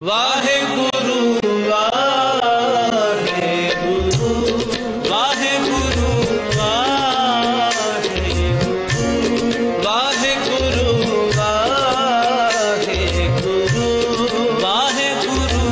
वाहेगुरु वाहेगुरु वाहेगुरु वाहेगुरु वाहेगुरु वाहेगुरु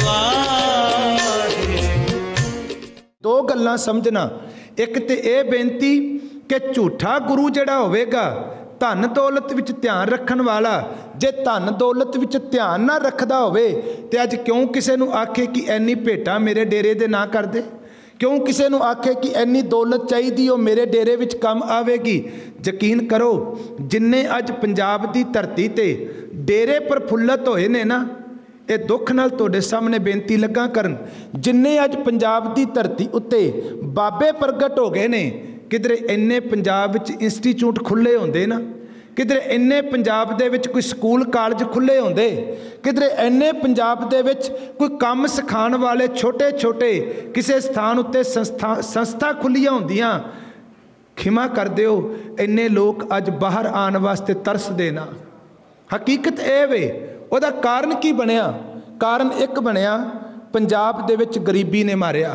दो गल्लां समझना। एक तो यह बेनती कि झूठा गुरु जिहड़ा होवेगा धन दौलत विच ध्यान रखन वाला, जे धन दौलत विच ध्यान ना रखदा होवे ते अज क्यों किसे नूं आखे कि इन्नी भेटां मेरे डेरे दे ना कर दे, क्यों किसे नूं आखे कि इन्नी दौलत चाहिदी ओ मेरे डेरे विच काम आवेगी। यकीन करो जिन्ने अज पंजाब दी धरती ते डेरे प्रफुल्लत होए ने ना, ये दुख नाल तुहाडे सामने बेनती लगा करन, जिन्ने अज पंजाब दी धरती उत्ते बाबे प्रगट हो गए ने, किधरे इन्ने पंजाब विच इंस्टीट्यूट खुले होंदे ना, किधरे इन्ने पंजाब दे विच कोई स्कूल कॉलेज खुले होंदे, किधरे इन्ने पंजाब दे विच कोई काम सिखाण वाले छोटे छोटे किसी स्थान उत्ते संस्था खुलियां होंदियां। खिमा कर दिओ इन्ने लोग अज बाहर आने वास्ते तरसदे ना। हकीकत ये वे ਉਹਦਾ ਕਾਰਨ ਕੀ ਬਣਿਆ? ਕਾਰਨ ਇੱਕ ਬਣਿਆ ਪੰਜਾਬ ਦੇ ਵਿੱਚ ਗਰੀਬੀ ਨੇ ਮਾਰਿਆ,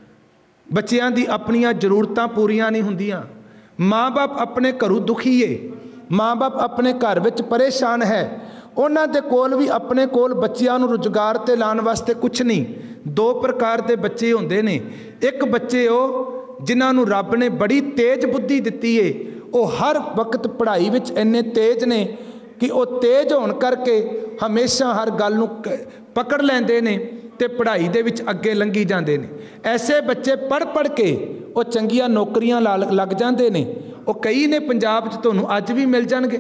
ਬੱਚਿਆਂ ਦੀ ਆਪਣੀਆਂ ਜ਼ਰੂਰਤਾਂ ਪੂਰੀਆਂ ਨਹੀਂ ਹੁੰਦੀਆਂ, ਮਾਂ-ਬਾਪ ਆਪਣੇ ਘਰੋਂ ਦੁਖੀ ਏ, ਮਾਂ-ਬਾਪ ਆਪਣੇ ਘਰ ਵਿੱਚ ਪਰੇਸ਼ਾਨ ਹੈ, ਉਹਨਾਂ ਦੇ ਕੋਲ ਵੀ ਆਪਣੇ ਕੋਲ ਬੱਚਿਆਂ ਨੂੰ ਰੁਜ਼ਗਾਰ ਤੇ ਲਾਉਣ ਵਾਸਤੇ ਕੁਝ ਨਹੀਂ। ਦੋ ਪ੍ਰਕਾਰ ਦੇ ਬੱਚੇ ਹੁੰਦੇ ਨੇ, ਇੱਕ ਬੱਚੇ ਉਹ ਜਿਨ੍ਹਾਂ ਨੂੰ ਰੱਬ ਨੇ ਬੜੀ ਤੇਜ਼ ਬੁੱਧੀ ਦਿੱਤੀ ਏ, ਉਹ ਹਰ ਵਕਤ ਪੜ੍ਹਾਈ ਵਿੱਚ ਇੰਨੇ ਤੇਜ਼ ਨੇ कि वो तेज होने करके हमेशा हर गल नूं पकड़ लेंदे ने ते पढ़ाई दे विच अगे लंघी जांदे ने। ऐसे बच्चे पढ़ पढ़ के वो चंगियां नौकरियां लग जांदे ने। वो कई ने पंजाब च तुहानूं अज भी मिल जाणगे,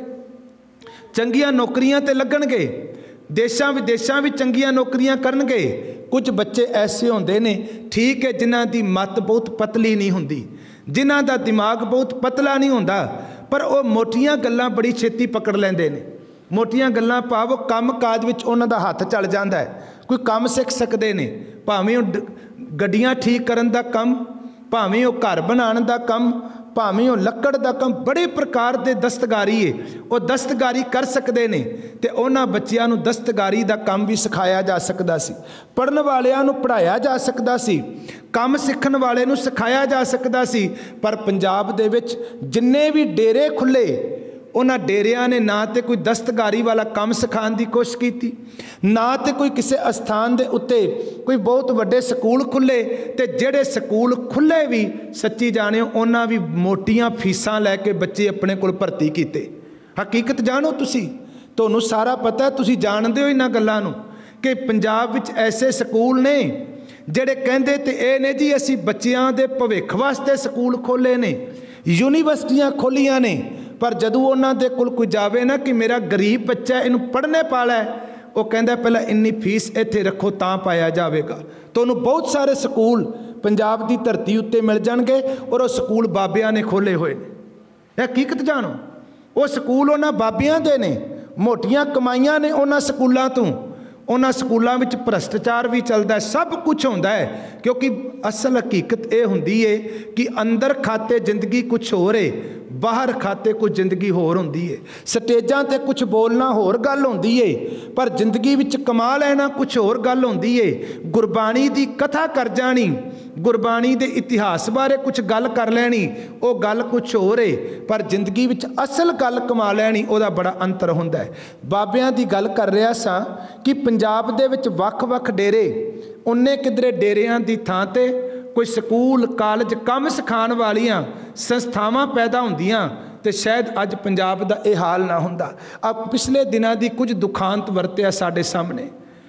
चंगियां नौकरियां ते लगणगे, देशां विदेशां भी चंगियां नौकरियां करनगे। कुछ बच्चे ऐसे होंदे ने ठीक है जिन्हां दी मत बहुत पतली नहीं हुंदी, जिन्हां दा दिमाग बहुत पतला नहीं हुंदा, पर वो मोटियां गल्लां बड़ी छेती पकड़ लेंदे ने। मोटियां गल्लां भाव काम काज विच उन्हां दा हत्थ चल जांदा है, कोई काम सीख सकदे ने, भावें वो गड्डियां ठीक करन दा काम, भावें वो घर बनाउण दा काम, भावें वो लक्कड़ दा काम, बड़े प्रकार दे दस्तकारी है, वो दस्तकारी कर सकते हैं। तो उन्हां बच्चियां नूं दस्तकारी दा काम भी सिखाया जा सकदा सी, पढ़न वालियां नूं पढ़ाया जा सकदा सी, काम सीखण वाले नूं सिखाया जा सकदा सी। पर पंजाब दे विच जिन्ने भी डेरे खुले, उन्हां डेरियां ने ना तो कोई दस्तकारी वाला काम सिखाने की कोशिश की, ना तो कोई किसी अस्थान के उत्ते कोई बहुत वड्डे स्कूल खुले, तो जेड़े स्कूल खुले भी सच्ची जाने उन्हां भी मोटियां फीसां लैके बच्चे अपने कोल भर्ती कीते। हकीकत जानो तुसी, तुहानूं सारा पता है, तुसी जानदे हो इन्हां गल्लां नूं कि पंजाब विच ऐसे स्कूल ने जेड़े कहंदे ते ये ने जी असीं बच्चियां दे भविख वास्ते स्कूल खोले ने, यूनीवर्सिटियां खोलियां ने, पर जदों उन्हां दे कोल कोई जावे ना कि मेरा गरीब बच्चा इनू पढ़ने पाला है, वो कहता पहले इन्नी फीस इत्थे रखो तां पाया जाएगा। तो उन्होंने बहुत सारे स्कूल पंजाब की धरती उत्ते मिल जाएंगे और वो स्कूल बाबियां ने खोले हुए ने। हकीकत जानो वो स्कूल उन्हां बाबियां दे ने, मोटियां कमाइयां ने उन्हां स्कूलों तो, उन्हां स्कूलों में भ्रष्टाचार भी चलता है, सब कुछ होंदा है। क्योंकि असल हकीकत ये हुंदी है कि अंदर खाते जिंदगी कुछ होर है, बाहर खाते कुछ जिंदगी होर होंदी है। स्टेजां ते कुछ बोलना होर गल होंदी है, पर जिंदगी विच कमा लेना कुछ होर गल होंदी है। गुरबाणी दी कथा कर जानी, गुरबाणी दे इतिहास बारे कुछ गल कर लैनी, वो गल कुछ होर है, पर जिंदगी विच असल गल कमा लैनी उहदा बड़ा अंतर हुंदा है। बाबियां दी गल कर रहा सा कि पंजाब दे विच वख-वख डेरे, उन्ने किधरे डेरियां दी थां ते कोई स्कूल कॉलेज काम सिखाने वालियां संस्थावां पैदा होंदियां तो शायद अज पंजाब दा ये हाल ना हुंदा। अब पिछले दिनां दी कुछ दुखांत वरतिया साडे सामने,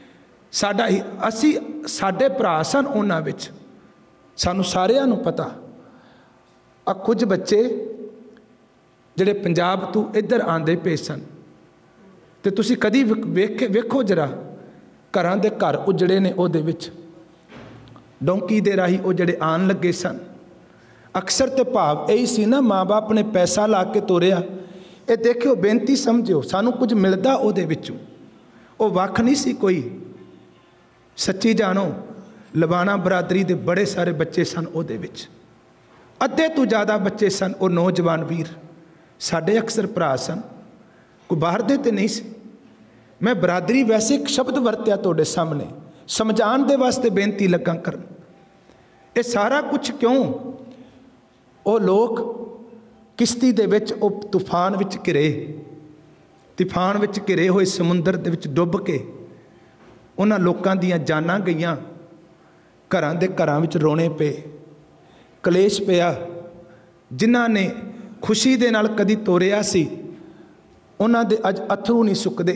साडा असी साडे भरा सन उन्हां विच, सानू सारियां नूं पता आ कुछ बच्चे जिहड़े पंजाब तो इधर आंदे पे सन, ते तुसीं कदी वेखो जरा घरां दे घर उजड़े ने, उहदे विच डोंकी दे राही वो जड़े आन लगे सन। अक्सर तो भाव यही सी ना, माँ बाप ने पैसा ला के तोरिया, ये देखियो बेनती समझो सानू कुछ मिलता उहदे विचों, वो वख नहीं सी कोई। सच्ची जानो लबाना बरादरी दे बड़े सारे बच्चे सन, उहदे विच अद्धे तो ज़्यादा बच्चे सन वो नौजवान वीर साडे अक्सर भरा सन, कोई बाहर दे ते नहीं सी। मैं बरादरी वैसे एक शब्द वरत्या तुहाडे सामने समझाने दे वास्ते बेनती लगा करन। ये सारा कुछ क्यों? वो लोग किश्ती दे विच ओ तूफान विच घिरे, तूफान विच घिरे होए समुंदर दे विच डुੱਬ के उन्हां लोकां दीयां जानां गईयां, घरां दे घरां विच रोने पे, कलेश पिया। जिन्हां ने खुशी दे नाल कदी तोरिया सी उन्हां दे अज अथरू नहीं सुकदे।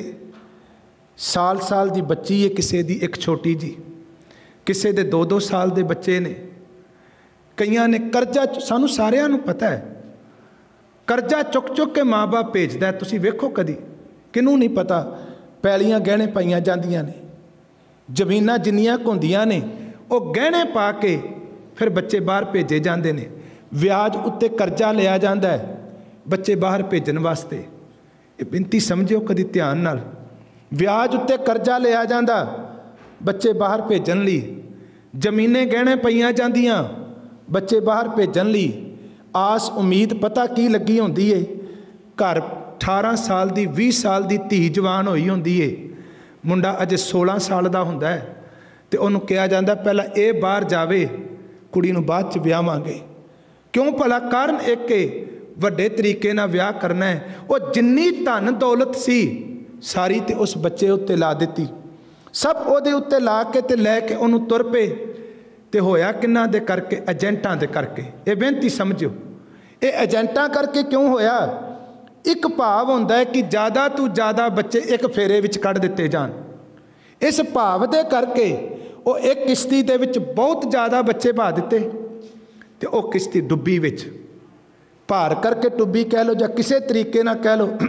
साल साल दी बच्ची है किसी दी, एक छोटी जी, किसी दे 2-2 साल दे बच्चे ने। कईयां ने करजा, सानू सारियां नू पता है करजा चुक चुक के माँ बाप भेजदा है। तुसीं वेखो कदी, किनू नहीं पता। पैलियां गहने पाईयां जांदियां ने, जमीनां जिन्नियां हुंदियां ने वो गहने पा के फिर बच्चे बाहर भेजे जाते हैं। ब्याज उत्ते करजा लिया जाता है बच्चे बाहर भेजन वास्ते। ये बिनती समझियो कदी ध्यान नाल, ब्याज उत्ते करजा लिया जाता बच्चे बाहर भेजन लई, जमीनें गहने पईयां जांदियां बच्चे बाहर भेजन लई। आस उम्मीद पता की लगी होंदी है, घर 18 साल दी 20 साल दी धी जवान होई होंदी है, मुंडा अजे 16 साल का हुंदा है, तो उन्होंने कहा जाता पहला ये बाहर जावे, कुड़ी नूं बाद च ब्याहांगे। क्यों भला? कारण एक है, वड्डे तरीके नाल ब्याह करना है। वो जिन्नी धन दौलत सी सारी ते उस बच्चे उत्ते ला दित्ती, सब उहदे उत्ते ला के ते लैके उहनूं तुर पे। ते होया किन्हां दे करके? एजेंटां दे करके। ये बेनती समझो, ये एजेंटां करके क्यों होया? एक भाव हुंदा है कि ज़्यादा तो ज़्यादा बच्चे एक फेरे विच कढ़ दिते जान। इस भाव दे करके वो एक किश्ती दे विच बहुत ज़्यादा बच्चे पा दिते ते वो किश्ती डुब्बी विच, भार करके डुब्बी कह लो या किसी तरीके ना कह लो।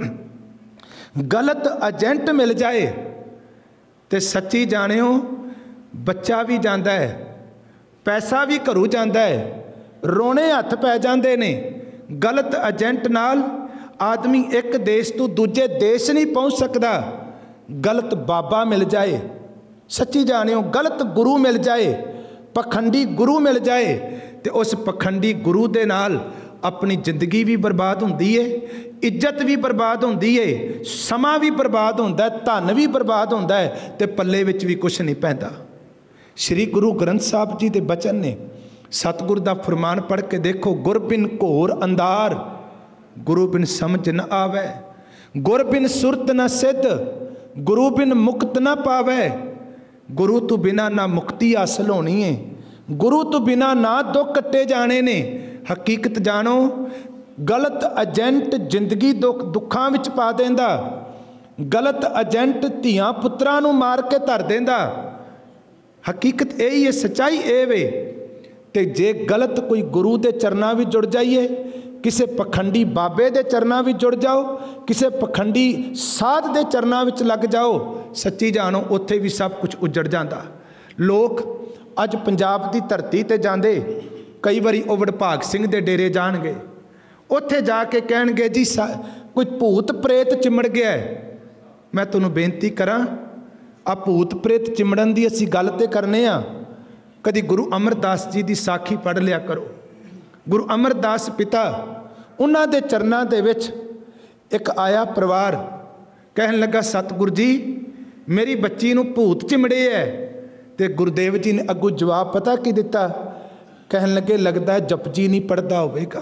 गलत एजेंट मिल जाए तो सच्ची जानियो बच्चा भी जाता है, पैसा भी घरों जाता है, रोने हथ पै जाते ने। गलत एजेंट नाल आदमी एक देश तो दूजे देश नहीं पहुँच सकता। गलत बाबा मिल जाए, सच्ची जानियो गलत गुरु मिल जाए, पखंडी गुरु मिल जाए तो उस पखंडी गुरु दे नाल अपनी जिंदगी भी बर्बाद होंदी है, इज्जत भी बर्बाद होंदी है, समा भी बर्बाद होंदा है, धन भी बर्बाद होंदा है, ते पल्ले विच भी कुछ नहीं पैंदा। श्री गुरु ग्रंथ साहब जी के बचन ने, सतगुर दा फरमान पढ़ के देखो, गुर बिन घोर अंधार, गुरु बिन समझ न आवे, गुर बिन सुरत न सिद्ध, गुरु बिन मुक्त न पावे। गुरु तो बिना ना मुक्ति हासिल होनी है, गुरु तो बिना ना दुख कट्टे जाने ने। हकीकत जानो, गलत एजेंट जिंदगी दुखां विच पा देंदा, गलत एजेंट धियां पुत्रां नूं मार के धर देंदा। हकीकत यही है, सच्चाई ये वे। ते जे गलत कोई गुरु दे चरनां विच जुड़ जाइए, किसी पखंडी बाबे दे चरनां विच जुड़ जाओ, किसी पखंडी साध दे चरनां विच लग जाओ, सच्ची जानो उत्थे भी सब कुछ उजड़ जाता। लोग अज पंजाब की धरती ते जांदे, कई बारी वो वडभाग सिंह दे डेरे जाणगे, उत्थे जाके कहणगे जी कोई भूत प्रेत चिमड़ गया है। मैं तुहानूं बेनती करां, आ भूत प्रेत चिमड़न की असीं गल ते करने आ। कदी गुरु अमरदास जी की साखी पढ़ लिया करो। गुरु अमरदास पिता, उन्हां दे चरनां दे विच एक आया परिवार, कहन लगा सतगुरु जी मेरी बच्ची नूं भूत चिमड़े है। तो गुरुदेव जी ने अगों जवाब पता की दिता, कहन लगे लगता है जपजी नहीं पढ़ता होगा।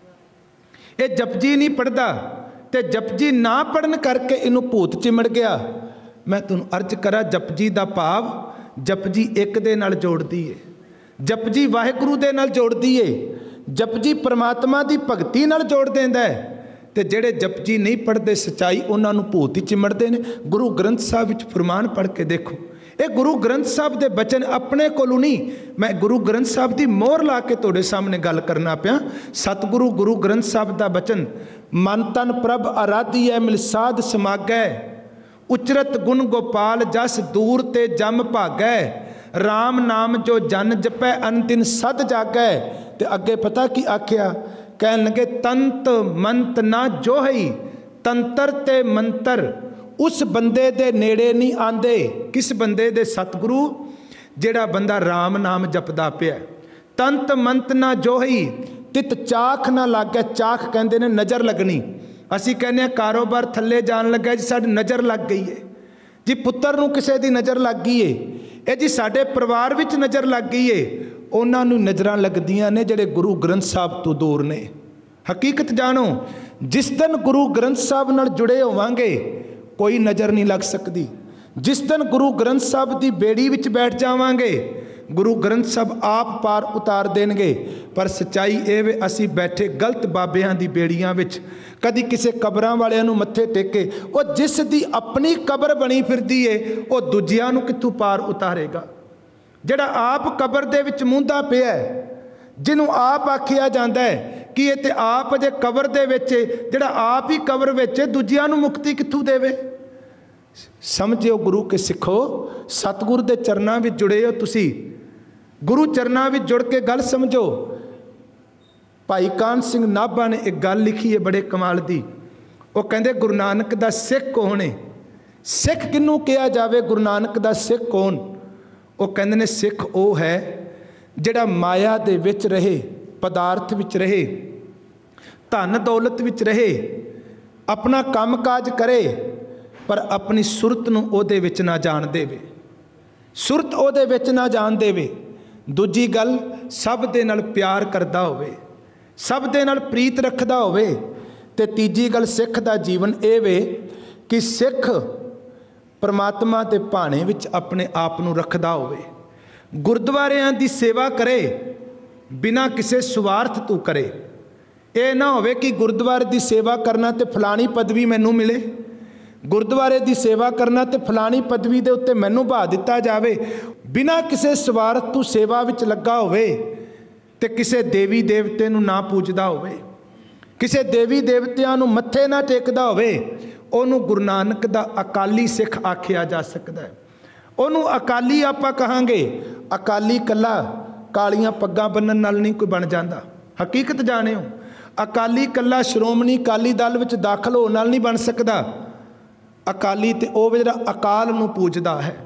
ये जपजी नहीं पढ़ता, तो जपजी ना पढ़न करके इनू भूत चिमड़ गया। मैं तुहानूं अर्ज करा, जपजी का भाव जपजी एक दे नाल जोड़दी है, जपजी वाहिगुरू दे नाल जोड़दी है, जपजी परमात्मा की भगती नाल जोड़ देंदा है। तो जेड़े जपजी नहीं पढ़ते सच्चाई उन्होंने भूत ही चिमड़ते हैं। गुरु ग्रंथ साहब विच फरमान पढ़ के देखो, ये गुरु ग्रंथ साहब के बचन अपने कोलों नहीं, मैं गुरु ग्रंथ साहब की मोहर ला के तुहाडे सामने गल करना पिया। सतगुरु गुरु ग्रंथ साहब का बचन, मन तन प्रभ आराधी है मिल साध समागै, उचरत गुण गोपाल जस दूर ते जम भागै, राम नाम जो जन जपै अनदिन सद जागै। ते अगे पता की आख्या, कहन लगे तंत मंत ना जोहई, तंत्र ते मंत्र उस बंदे दे नेड़े नहीं आंदे। किस बंदे दे? सतगुरु, जेड़ा बंदा राम नाम जपदा पिया। तंत मंत ना जोहई, तित चाख ना लागे। चाख कहंदे ने नज़र लगनी। असी कहने कारोबार थले जान लगा जी साडी नज़र लग गई है। ਜੀ ਪੁੱਤਰ ਨੂੰ ਕਿਸੇ ਦੀ ਨਜ਼ਰ ਲੱਗ ਗਈ ਏ, ਇਹ ਜੀ ਸਾਡੇ ਪਰਿਵਾਰ ਵਿੱਚ ਨਜ਼ਰ ਲੱਗ ਗਈ ਏ, ਉਹਨਾਂ ਨੂੰ ਨਜ਼ਰਾਂ ਲੱਗਦੀਆਂ ਨੇ ਜਿਹੜੇ ਗੁਰੂ ਗ੍ਰੰਥ ਸਾਹਿਬ ਤੋਂ ਦੂਰ ਨੇ। ਹਕੀਕਤ ਜਾਣੋ, ਜਿਸ ਦਿਨ ਗੁਰੂ ਗ੍ਰੰਥ ਸਾਹਿਬ ਨਾਲ ਜੁੜੇ ਹੋਵਾਂਗੇ ਕੋਈ ਨਜ਼ਰ ਨਹੀਂ ਲੱਗ ਸਕਦੀ। ਜਿਸ ਦਿਨ ਗੁਰੂ ਗ੍ਰੰਥ ਸਾਹਿਬ ਦੀ ਬੇੜੀ ਵਿੱਚ ਬੈਠ ਜਾਵਾਂਗੇ ਗੁਰੂ ਗ੍ਰੰਥ ਸਾਹਿਬ ਆਪ ਪਾਰ ਉਤਾਰ ਦੇਣਗੇ। ਪਰ ਸੱਚਾਈ ਇਹ ਵੇ ਅਸੀਂ ਬੈਠੇ ਗਲਤ ਬਾਬਿਆਂ ਦੀ ਬੇੜੀਆਂ ਵਿੱਚ, ਕਦੀ ਕਿਸੇ ਕਬਰਾਂ ਵਾਲਿਆਂ ਨੂੰ ਮੱਥੇ ਟੇਕੇ। ਉਹ ਜਿਸ ਦੀ ਆਪਣੀ ਕਬਰ ਬਣੀ ਫਿਰਦੀ ਏ ਉਹ ਦੂਜਿਆਂ ਨੂੰ ਕਿੱਥੋਂ ਪਾਰ ਉਤਾਰੇਗਾ। ਜਿਹੜਾ ਆਪ ਕਬਰ ਦੇ ਵਿੱਚ ਮੁੰਦਾ ਪਿਆ, ਜਿਹਨੂੰ ਆਪ ਆਖਿਆ ਜਾਂਦਾ ਹੈ ਕਿ ਇਹ ਤੇ ਆਪ ਅਜੇ ਕਬਰ ਦੇ ਵਿੱਚ, ਜਿਹੜਾ ਆਪ ਹੀ ਕਬਰ ਵਿੱਚ ਦੂਜਿਆਂ ਨੂੰ ਮੁਕਤੀ ਕਿੱਥੋਂ ਦੇਵੇ। ਸਮਝਿਓ ਗੁਰੂ ਕੇ ਸਿੱਖੋ, ਸਤਿਗੁਰ ਦੇ ਚਰਨਾਂ ਵਿੱਚ ਜੁੜੇ ਹੋ ਤੁਸੀਂ, ਗੁਰੂ ਚਰਨਾਂ ਵਿੱਚ ਜੁੜ ਕੇ ਗੱਲ ਸਮਝੋ। ਭਾਈ ਕਾਹਨ ਸਿੰਘ ਨਾਭਾ ਨੇ ਇੱਕ ਗੱਲ ਲਿਖੀ ਹੈ ਬੜੇ ਕਮਾਲ ਦੀ। ਉਹ ਕਹਿੰਦੇ ਗੁਰੂ ਨਾਨਕ ਦਾ ਸਿੱਖ ਕੌਣ ਹੈ? ਸਿੱਖ ਕਿਹਨੂੰ ਕਿਹਾ ਜਾਵੇ? ਗੁਰੂ ਨਾਨਕ ਦਾ ਸਿੱਖ ਕੌਣ? ਉਹ ਕਹਿੰਦੇ ਨੇ ਸਿੱਖ ਉਹ ਹੈ ਜਿਹੜਾ ਮਾਇਆ ਦੇ ਵਿੱਚ ਰਹੇ, ਪਦਾਰਥ ਵਿੱਚ ਰਹੇ, ਧਨ ਦੌਲਤ ਵਿੱਚ ਰਹੇ, ਆਪਣਾ ਕੰਮਕਾਜ ਕਰੇ ਪਰ ਆਪਣੀ ਸੁਰਤ ਨੂੰ ਉਹਦੇ ਵਿੱਚ ਨਾ ਜਾਣ ਦੇਵੇ, ਸੁਰਤ ਉਹਦੇ ਵਿੱਚ ਨਾ ਜਾਣ ਦੇਵੇ। ਦੂਜੀ ਗੱਲ, ਸਭ ਦੇ ਨਾਲ ਪਿਆਰ ਕਰਦਾ ਹੋਵੇ, ਸਭ ਦੇ ਨਾਲ ਪ੍ਰੀਤ ਰੱਖਦਾ ਹੋਵੇ। ਤੇ ਤੀਜੀ ਗੱਲ, ਸਿੱਖ ਦਾ ਜੀਵਨ ਇਹ ਵੇ ਕਿ ਸਿੱਖ ਪਰਮਾਤਮਾ ਦੇ ਭਾਣੇ ਵਿੱਚ ਆਪਣੇ ਆਪ ਨੂੰ ਰੱਖਦਾ ਹੋਵੇ, ਗੁਰਦੁਆਰਿਆਂ ਦੀ ਸੇਵਾ ਕਰੇ ਬਿਨਾਂ ਕਿਸੇ ਸਵਾਰਥ ਤੋਂ ਕਰੇ। ਇਹ ਨਾ ਹੋਵੇ ਕਿ ਗੁਰਦੁਆਰੇ ਦੀ ਸੇਵਾ ਕਰਨਾ ਤੇ ਫਲਾਣੀ ਪਦਵੀ ਮੈਨੂੰ ਮਿਲੇ, ਗੁਰਦੁਆਰੇ ਦੀ ਸੇਵਾ ਕਰਨਾ ਤੇ ਫਲਾਣੀ ਪਦਵੀ ਦੇ ਉੱਤੇ ਮੈਨੂੰ ਬਹਾ ਦਿੱਤਾ ਜਾਵੇ। ਬਿਨਾਂ ਕਿਸੇ ਸਵਾਰਥ ਤੋਂ ਸੇਵਾ ਵਿੱਚ ਲੱਗਾ ਹੋਵੇ ਤੇ ਕਿਸੇ ਦੇਵੀ ਦੇਵਤੇ ਨੂੰ ਨਾ ਪੂਜਦਾ ਹੋਵੇ, ਕਿਸੇ ਦੇਵੀ ਦੇਵਤਿਆਂ ਨੂੰ ਮੱਥੇ ਨਾ ਟੇਕਦਾ ਹੋਵੇ, ਉਹਨੂੰ ਗੁਰੂ ਨਾਨਕ ਦਾ ਅਕਾਲੀ ਸਿੱਖ ਆਖਿਆ ਜਾ ਸਕਦਾ ਹੈ। ਉਹਨੂੰ ਅਕਾਲੀ ਆਪਾਂ ਕਹਾਂਗੇ। ਅਕਾਲੀ ਕੱਲਾ ਕਾਲੀਆਂ ਪੱਗਾਂ ਬੰਨਣ ਨਾਲ ਨਹੀਂ ਕੋਈ ਬਣ ਜਾਂਦਾ। ਹਕੀਕਤ ਜਾਣਿਓ, ਅਕਾਲੀ ਕੱਲਾ ਸ਼੍ਰੋਮਣੀ ਅਕਾਲੀ ਦਲ ਵਿੱਚ ਦਾਖਲ ਹੋਣ ਨਾਲ ਨਹੀਂ ਬਣ ਸਕਦਾ। ਅਕਾਲੀ ਤੇ ਉਹ ਜਿਹੜਾ ਅਕਾਲ ਨੂੰ ਪੂਜਦਾ ਹੈ,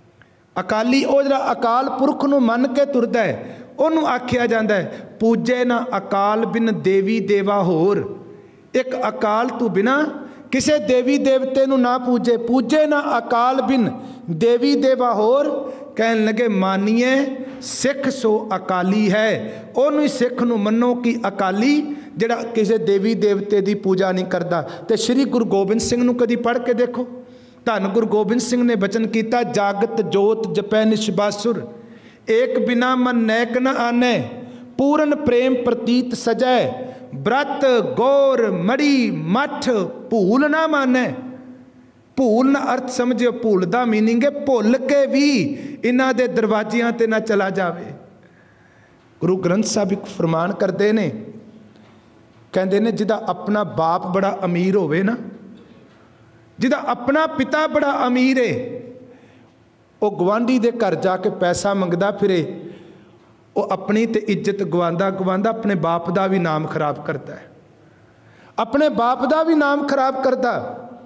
ਅਕਾਲੀ ਉਹ ਜਿਹੜਾ ਅਕਾਲ ਪੁਰਖ ਨੂੰ ਮੰਨ ਕੇ ਤੁਰਦਾ ਹੈ, ਉਹਨੂੰ ਆਖਿਆ ਜਾਂਦਾ ਹੈ ਪੂਜੇ ਨਾ ਅਕਾਲ ਬਿਨ ਦੇਵੀ ਦੇਵਾ ਹੋਰ। ਇੱਕ ਅਕਾਲ ਤੋਂ ਬਿਨਾਂ ਕਿਸੇ ਦੇਵੀ ਦੇਵਤੇ ਨੂੰ ਨਾ ਪੂਜੇ। ਪੂਜੇ ਨਾ ਅਕਾਲ ਬਿਨ ਦੇਵੀ ਦੇਵਾ ਹੋਰ। ਕਹਿਣ ਲੱਗੇ ਮਾਨੀਏ ਸਿੱਖ ਸੋ ਅਕਾਲੀ ਹੈ। ਉਹਨੂੰ ਹੀ ਸਿੱਖ ਨੂੰ ਮੰਨੋ ਕਿ ਅਕਾਲੀ ਜਿਹੜਾ ਕਿਸੇ ਦੇਵੀ ਦੇਵਤੇ ਦੀ ਪੂਜਾ ਨਹੀਂ ਕਰਦਾ। ਤੇ ਸ਼੍ਰੀ ਗੁਰੂ ਗੋਬਿੰਦ ਸਿੰਘ ਨੂੰ ਕਦੀ ਪੜ੍ਹ ਕੇ ਦੇਖੋ। ਧੰਨ ਗੁਰੂ ਗੋਬਿੰਦ ਸਿੰਘ ਨੇ ਬਚਨ ਕੀਤਾ, ਜਾਗਤ ਜੋਤ ਜਪੈ ਨਿਸ਼ਬਾਸੁਰ, ਏਕ ਬਿਨਾ ਮਨ ਨੈਕ ਨ ਆਨੈ, ਪੂਰਨ ਪ੍ਰੇਮ ਪ੍ਰਤੀਤ ਸਜੈ, ਬ੍ਰਤ ਗੌਰ ਮੜੀ ਮੱਠ ਭੂਲ ਨਾ ਮਾਨੈ। ਭੂਲ ਨਾ ਅਰਥ ਸਮਝਿਓ, ਭੂਲ ਦਾ ਮੀਨਿੰਗ ਹੈ ਭੁੱਲ ਕੇ ਵੀ ਇਹਨਾਂ ਦੇ ਦਰਵਾਜ਼ਿਆਂ ਤੇ ਨਾ ਚਲਾ ਜਾਵੇ। ਗੁਰੂ ਗ੍ਰੰਥ ਸਾਹਿਬ ਇੱਕ ਫਰਮਾਨ ਕਰਦੇ ਨੇ, ਕਹਿੰਦੇ ਨੇ ਜਿਹਦਾ ਆਪਣਾ ਬਾਪ ਬੜਾ ਅਮੀਰ ਹੋਵੇ ਨਾ, ਜਿਹਦਾ ਆਪਣਾ ਪਿਤਾ ਬੜਾ ਅਮੀਰ ਹੈ, ਉਹ ਗਵਾਂਢੀ ਦੇ ਘਰ ਜਾ ਕੇ ਪੈਸਾ ਮੰਗਦਾ ਫਿਰੇ, ਉਹ ਆਪਣੀ ਤੇ ਇੱਜ਼ਤ ਗਵਾਉਂਦਾ ਗਵਾਉਂਦਾ ਆਪਣੇ ਬਾਪ ਦਾ ਵੀ ਨਾਮ ਖਰਾਬ ਕਰਦਾ ਹੈ, ਆਪਣੇ ਬਾਪ ਦਾ ਵੀ ਨਾਮ ਖਰਾਬ ਕਰਦਾ।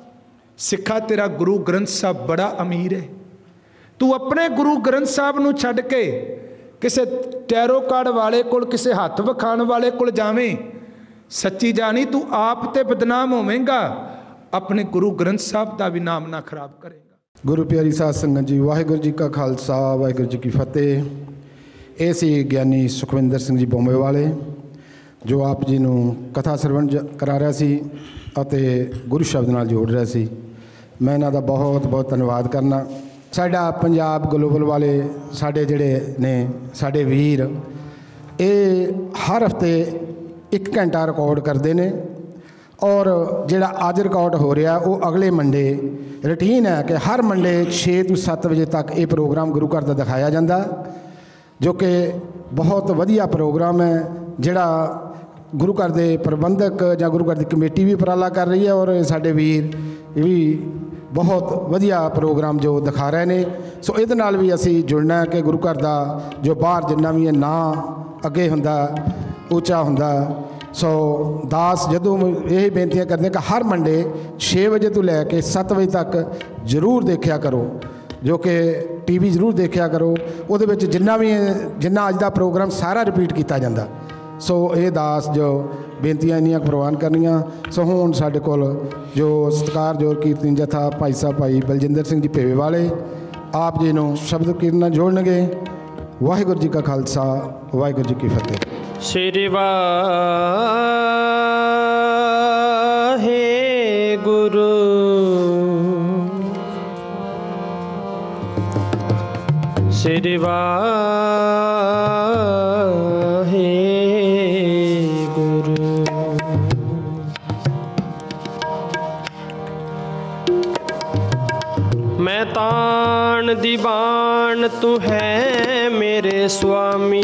ਸਿੱਖਾ ਤੇਰਾ ਗੁਰੂ ਗ੍ਰੰਥ ਸਾਹਿਬ ਬੜਾ ਅਮੀਰ ਹੈ, ਤੂੰ ਆਪਣੇ ਗੁਰੂ ਗ੍ਰੰਥ ਸਾਹਿਬ ਨੂੰ ਛੱਡ ਕੇ ਕਿਸੇ ਟੈਰੋ ਕਾਰਡ ਵਾਲੇ ਕੋਲ, ਕਿਸੇ ਹੱਥ ਵਿਖਾਣ ਵਾਲੇ ਕੋਲ ਜਾਵੇਂ, ਸੱਚੀ ਜਾਣੀ ਤੂੰ ਆਪ ਤੇ ਬਦਨਾਮ ਹੋਵੇਂਗਾ, ਆਪਣੇ ਗੁਰੂ ਗ੍ਰੰਥ ਸਾਹਿਬ ਦਾ ਵੀ ਨਾਮ ਨਾ ਖਰਾਬ ਕਰੇਗਾ। ਗੁਰੂ ਪਿਆਰੀ ਸਾਧ ਸੰਗਤ ਜੀ, ਵਾਹਿਗੁਰੂ ਜੀ ਕਾ ਖਾਲਸਾ ਵਾਹਿਗੁਰੂ ਜੀ ਕੀ ਫਤਿਹ। ਇਹ ਸੀ ਗਿਆਨੀ ਸੁਖਵਿੰਦਰ ਸਿੰਘ ਜੀ ਬੋਂਬੇ ਵਾਲੇ, ਜੋ ਆਪ ਜੀ ਨੂੰ ਕਥਾ ਸਰਵਣ ਕਰਾ ਰਿਹਾ ਸੀ ਅਤੇ ਗੁਰੂ ਸ਼ਬਦ ਨਾਲ ਜੋੜ ਰਿਹਾ ਸੀ। ਮੈਂ ਇਹਨਾਂ ਦਾ ਬਹੁਤ ਬਹੁਤ ਧੰਨਵਾਦ ਕਰਨਾ। ਸਾਡਾ ਪੰਜਾਬ ਗਲੋਬਲ ਵਾਲੇ ਸਾਡੇ ਜਿਹੜੇ ਨੇ ਸਾਡੇ ਵੀਰ, ਇਹ ਹਰ ਹਫਤੇ 1 ਘੰਟਾ ਰਿਕਾਰਡ ਕਰਦੇ ਨੇ, ਔਰ ਜਿਹੜਾ ਅੱਜ ਰਿਕਾਰਡ ਹੋ ਰਿਹਾ ਉਹ ਅਗਲੇ ਮੰਡੇ ਰੂਟੀਨ ਹੈ ਕਿ ਹਰ ਮੰਡੇ 6 ਤੋਂ 7 ਵਜੇ ਤੱਕ ਇਹ ਪ੍ਰੋਗਰਾਮ ਗੁਰੂ ਘਰ ਦਾ ਦਿਖਾਇਆ ਜਾਂਦਾ, ਜੋ ਕਿ ਬਹੁਤ ਵਧੀਆ ਪ੍ਰੋਗਰਾਮ ਹੈ, ਜਿਹੜਾ ਗੁਰੂ ਘਰ ਦੇ ਪ੍ਰਬੰਧਕ ਜਾਂ ਗੁਰੂ ਘਰ ਦੀ ਕਮੇਟੀ ਵੀ ਉਪਰਾਲਾ ਕਰ ਰਹੀ ਹੈ, ਔਰ ਸਾਡੇ ਵੀਰ ਇਹ ਵੀ ਬਹੁਤ ਵਧੀਆ ਪ੍ਰੋਗਰਾਮ ਜੋ ਦਿਖਾ ਰਹੇ ਨੇ। ਸੋ ਇਹਦੇ ਨਾਲ ਵੀ ਅਸੀਂ ਜੁੜਨਾ ਕਿ ਗੁਰੂ ਘਰ ਦਾ ਜੋ ਬਾਹਰ ਜਿੰਨਾ ਵੀ ਇਹ ਨਾਂ ਅੱਗੇ ਹੁੰਦਾ, ਉੱਚਾ ਹੁੰਦਾ। ਸੋ ਦਾਸ ਜਦੋਂ ਇਹ ਬੇਨਤੀਆਂ ਕਰਦੇ ਕਿ ਹਰ ਮੰਡੇ 6 ਵਜੇ ਤੋਂ ਲੈ ਕੇ 7 ਵਜੇ ਤੱਕ ਜ਼ਰੂਰ ਦੇਖਿਆ ਕਰੋ, ਜੋ ਕਿ TV ਜ਼ਰੂਰ ਦੇਖਿਆ ਕਰੋ। ਉਹਦੇ ਵਿੱਚ ਜਿੰਨਾ ਅੱਜ ਦਾ ਪ੍ਰੋਗਰਾਮ ਸਾਰਾ ਰਿਪੀਟ ਕੀਤਾ ਜਾਂਦਾ। ਸੋ ਇਹ ਦਾਸ ਜੋ ਬੇਨਤੀਆਂ ਇੰਨੀਆਂ ਪ੍ਰਵਾਨ ਕਰਨੀਆਂ। ਸੋ ਹੁਣ ਸਾਡੇ ਕੋਲ ਜੋ ਸਤਿਕਾਰਯੋਗ ਕੀਰਤਨ ਜਥਾ ਭਾਈ ਸਾਹਿਬ ਭਾਈ ਬਲਜਿੰਦਰ ਸਿੰਘ ਜੀ ਭੇਵੇ ਵਾਲੇ ਆਪ ਜੀ ਨੂੰ ਸ਼ਬਦ ਕੀਰਤਨ ਨਾਲ ਜੋੜਨਗੇ। ਵਾਹਿਗੁਰੂ ਜੀ ਕਾ ਖਾਲਸਾ ਵਾਹਿਗੁਰੂ ਜੀ ਕੀ ਫਤਿਹ। श्री वाहेगुरु श्री वाहेगुरु। मैं तान दीवान तू है मेरे स्वामी,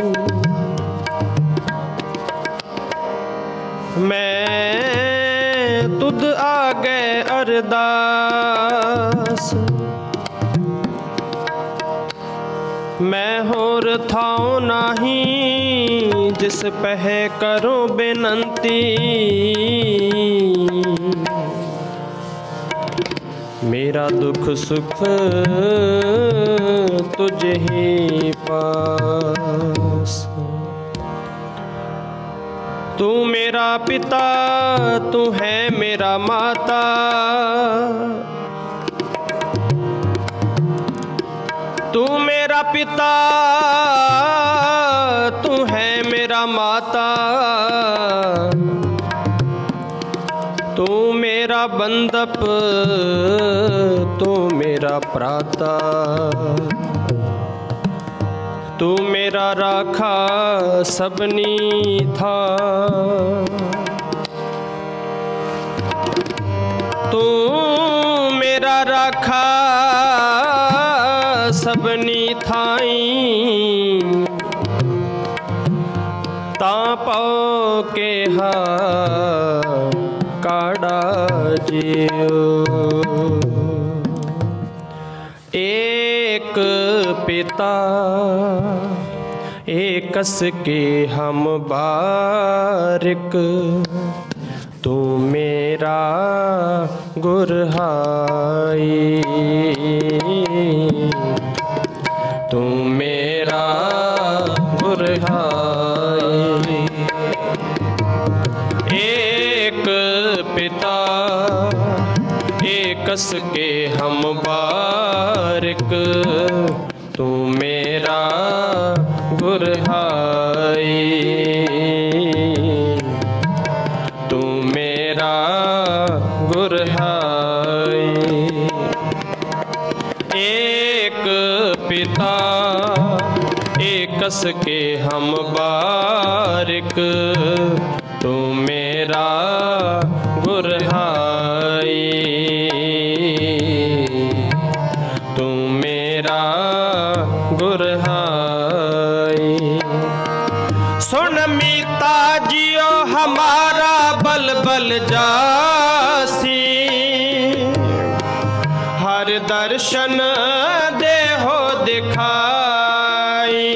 मैं तुद आगे अरदास, मैं होर थाओ नहीं जिस पह करो बेनंती, मेरा दुख सुख तुझे ही पास। तू मेरा पिता तू है मेरा माता, तू मेरा पिता तू है मेरा माता, तू मेरा बंदप तू मेरा प्राता, तू मेरा राखा सबनी था, तू मेरा राखा सबनी थाई, ता पाओ के हा काड़ा जियो। एक पिता एकस के हम बारिक, तू मेरा गुरहाई, तू मेरा गुरहाई। एक पिता एकस के हम बारिक, तू मेरा गुरहाई, तू मेरा गुरहाई। एक पिता एकस के हम बारिक, तू मेरा गुरहाई, तू मेरा गुरहाई। सुन मीता जियो हमारा बल बल जासी, हर दर्शन दे हो दिखाई।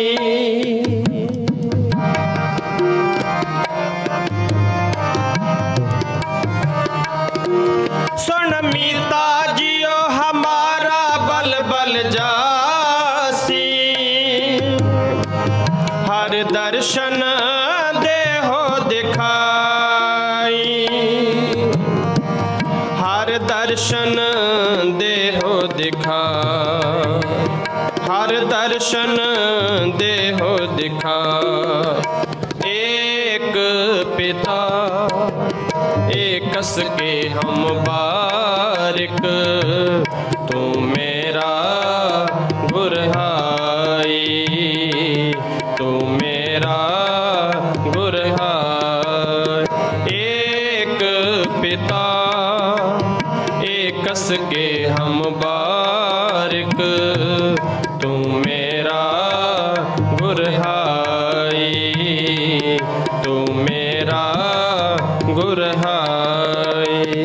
सुन मीता जियो हमारा बल बल जासी, हर दर्शन दे हो दिखाई, हर दर्शन दे हो दिखा, हर दर्शन दे हो दिखा। एक पिता एकस के हम बारिक, तू मेरा गुरहाई, तू मेरा गुरहाई। एक पिता एकस के हम बारिक, तू मेरा गुरहाई, तू मेरा गुरहाई।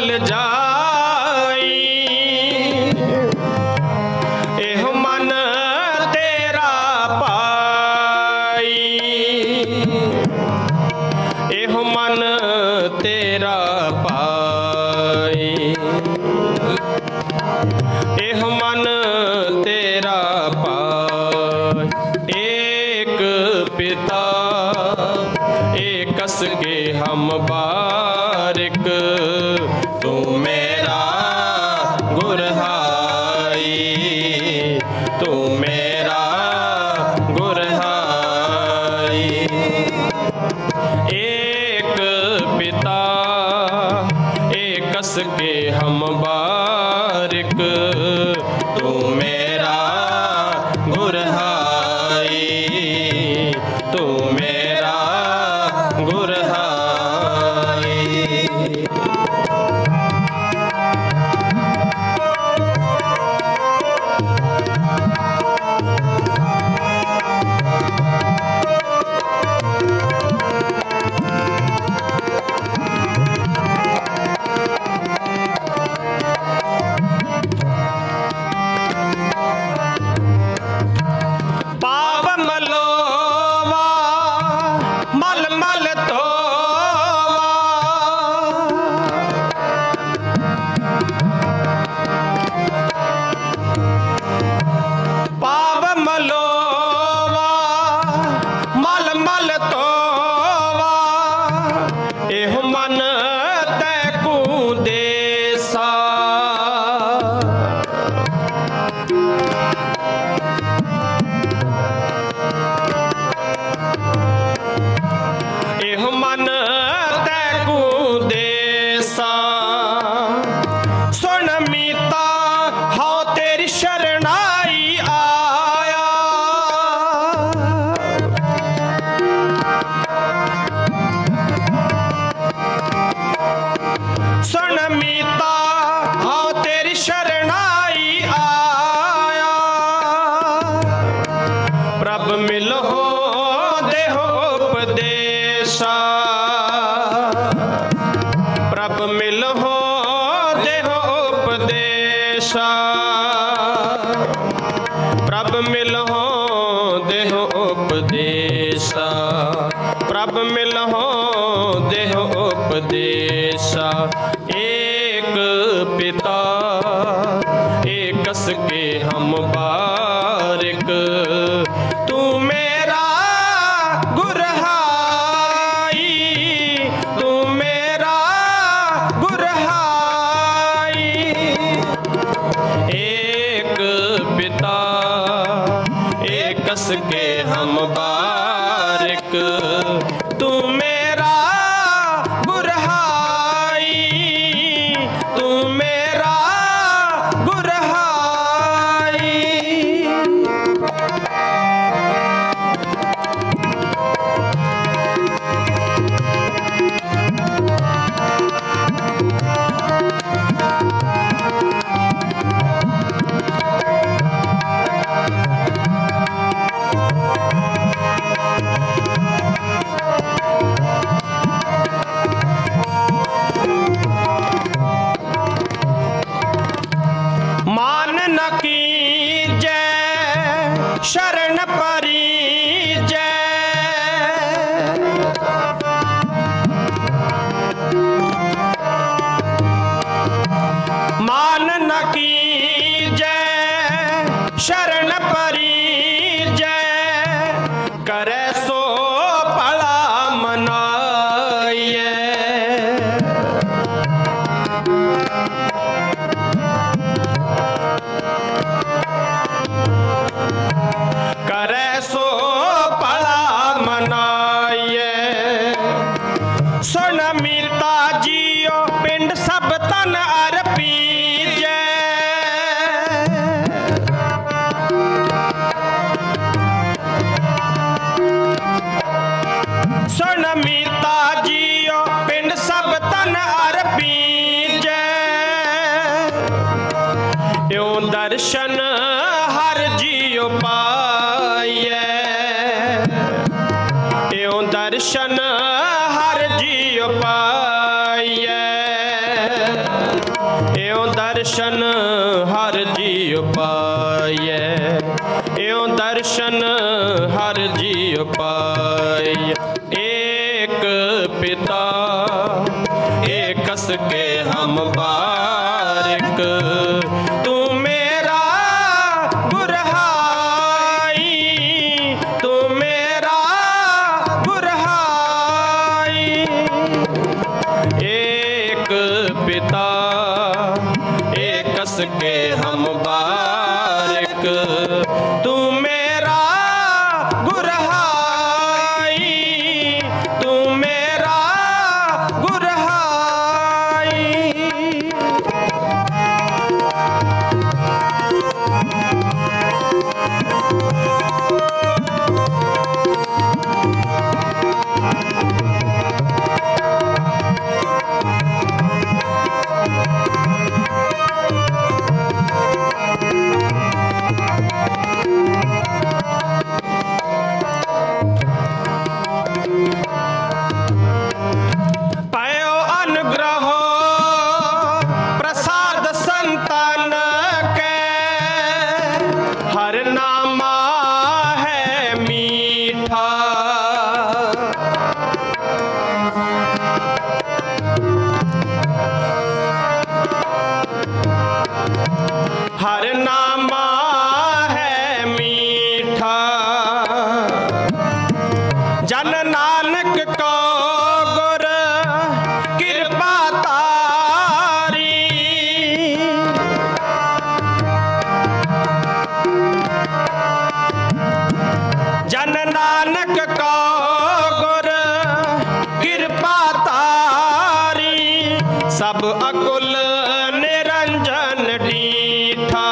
फल जाई। एह मन तेरा पाई, एह मन तेरा पाई, एह मन तेरा पाई। एक पिता एकस के हम बारिक, तू मेरा गुरहाई, तू मेरा गुरहाई। एक पिता एकस के हम बारिक, तू मेरा गुरहाई, तू मेरा गुरहाई। पाव मलोवा मल मल तोवा, पाव मलोवा मल मल तोवा। एह मन तैकू देसा, एह मन तैकू देसा। सुन मीता हाँ तेरी शरणाई आया, सुन मीता हाँ तेरी शरणाई आया। प्रभ मिलो देहो उपदेशा, प्रभ मिलो देहो उपदेशा, प्रभ मिलो देहो उपदेशा, प्रभ मिलो देहो उपदेशा। एक पिता एकस के हम बारिक, तू मेरा गुरहाई, तू मेरा गुरहाई। एक पिता एकस के हम बारिक, तू मेरा गुरहाई, तू मेरा गुरहाई। मान न कीजै शरण परिजै, मान न कीजै शरण परिजै। करे सो भला मनाइए, करे सो भला मनाइए। सुन मीता जियो पिंड सब तन अर्पीजै, सुन मीता जियो पिंड सब तन अर्पीजै। यो दर्शन हर जियो पाइए, यो दर्शन हर जियो पाइए। दर्शन हर जी पाए, इयों दर्शन हर जी पाए। एक पिता एकस के हम बारिक, तू मेरा गुरहाई, तू मेरा गुरहाई। एक पिता एकस के हम बारिक, तू मेरा गुरहाई, तू मेरा गुरहाई। पायो अनुग्रह प्रसाद संतान के, हर नामा है मीठा। हर नामा है मीठा, जन नानक को गुर कृपा तारी। जन नानक को गुर कृपा तारी, सब अकुल निरंजन डीठा,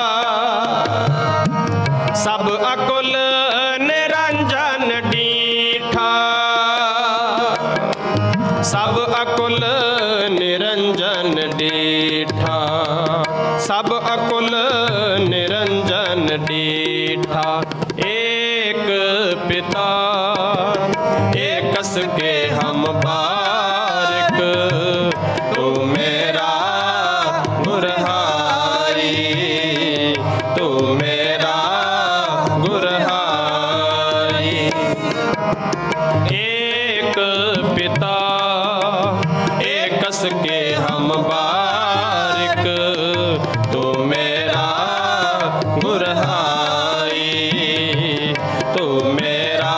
सब अकुल निरंजन डीठा, सब अकुल निरंजन डीठा, सब अकुल निरंजन डीठा। एक पिता एकस के हम बारिक, तू मेरा गुरहाई, तू मेरा गुरहाई। एक पिता एकस के हम बारिक, तू मेरा गुरहाई, तू मेरा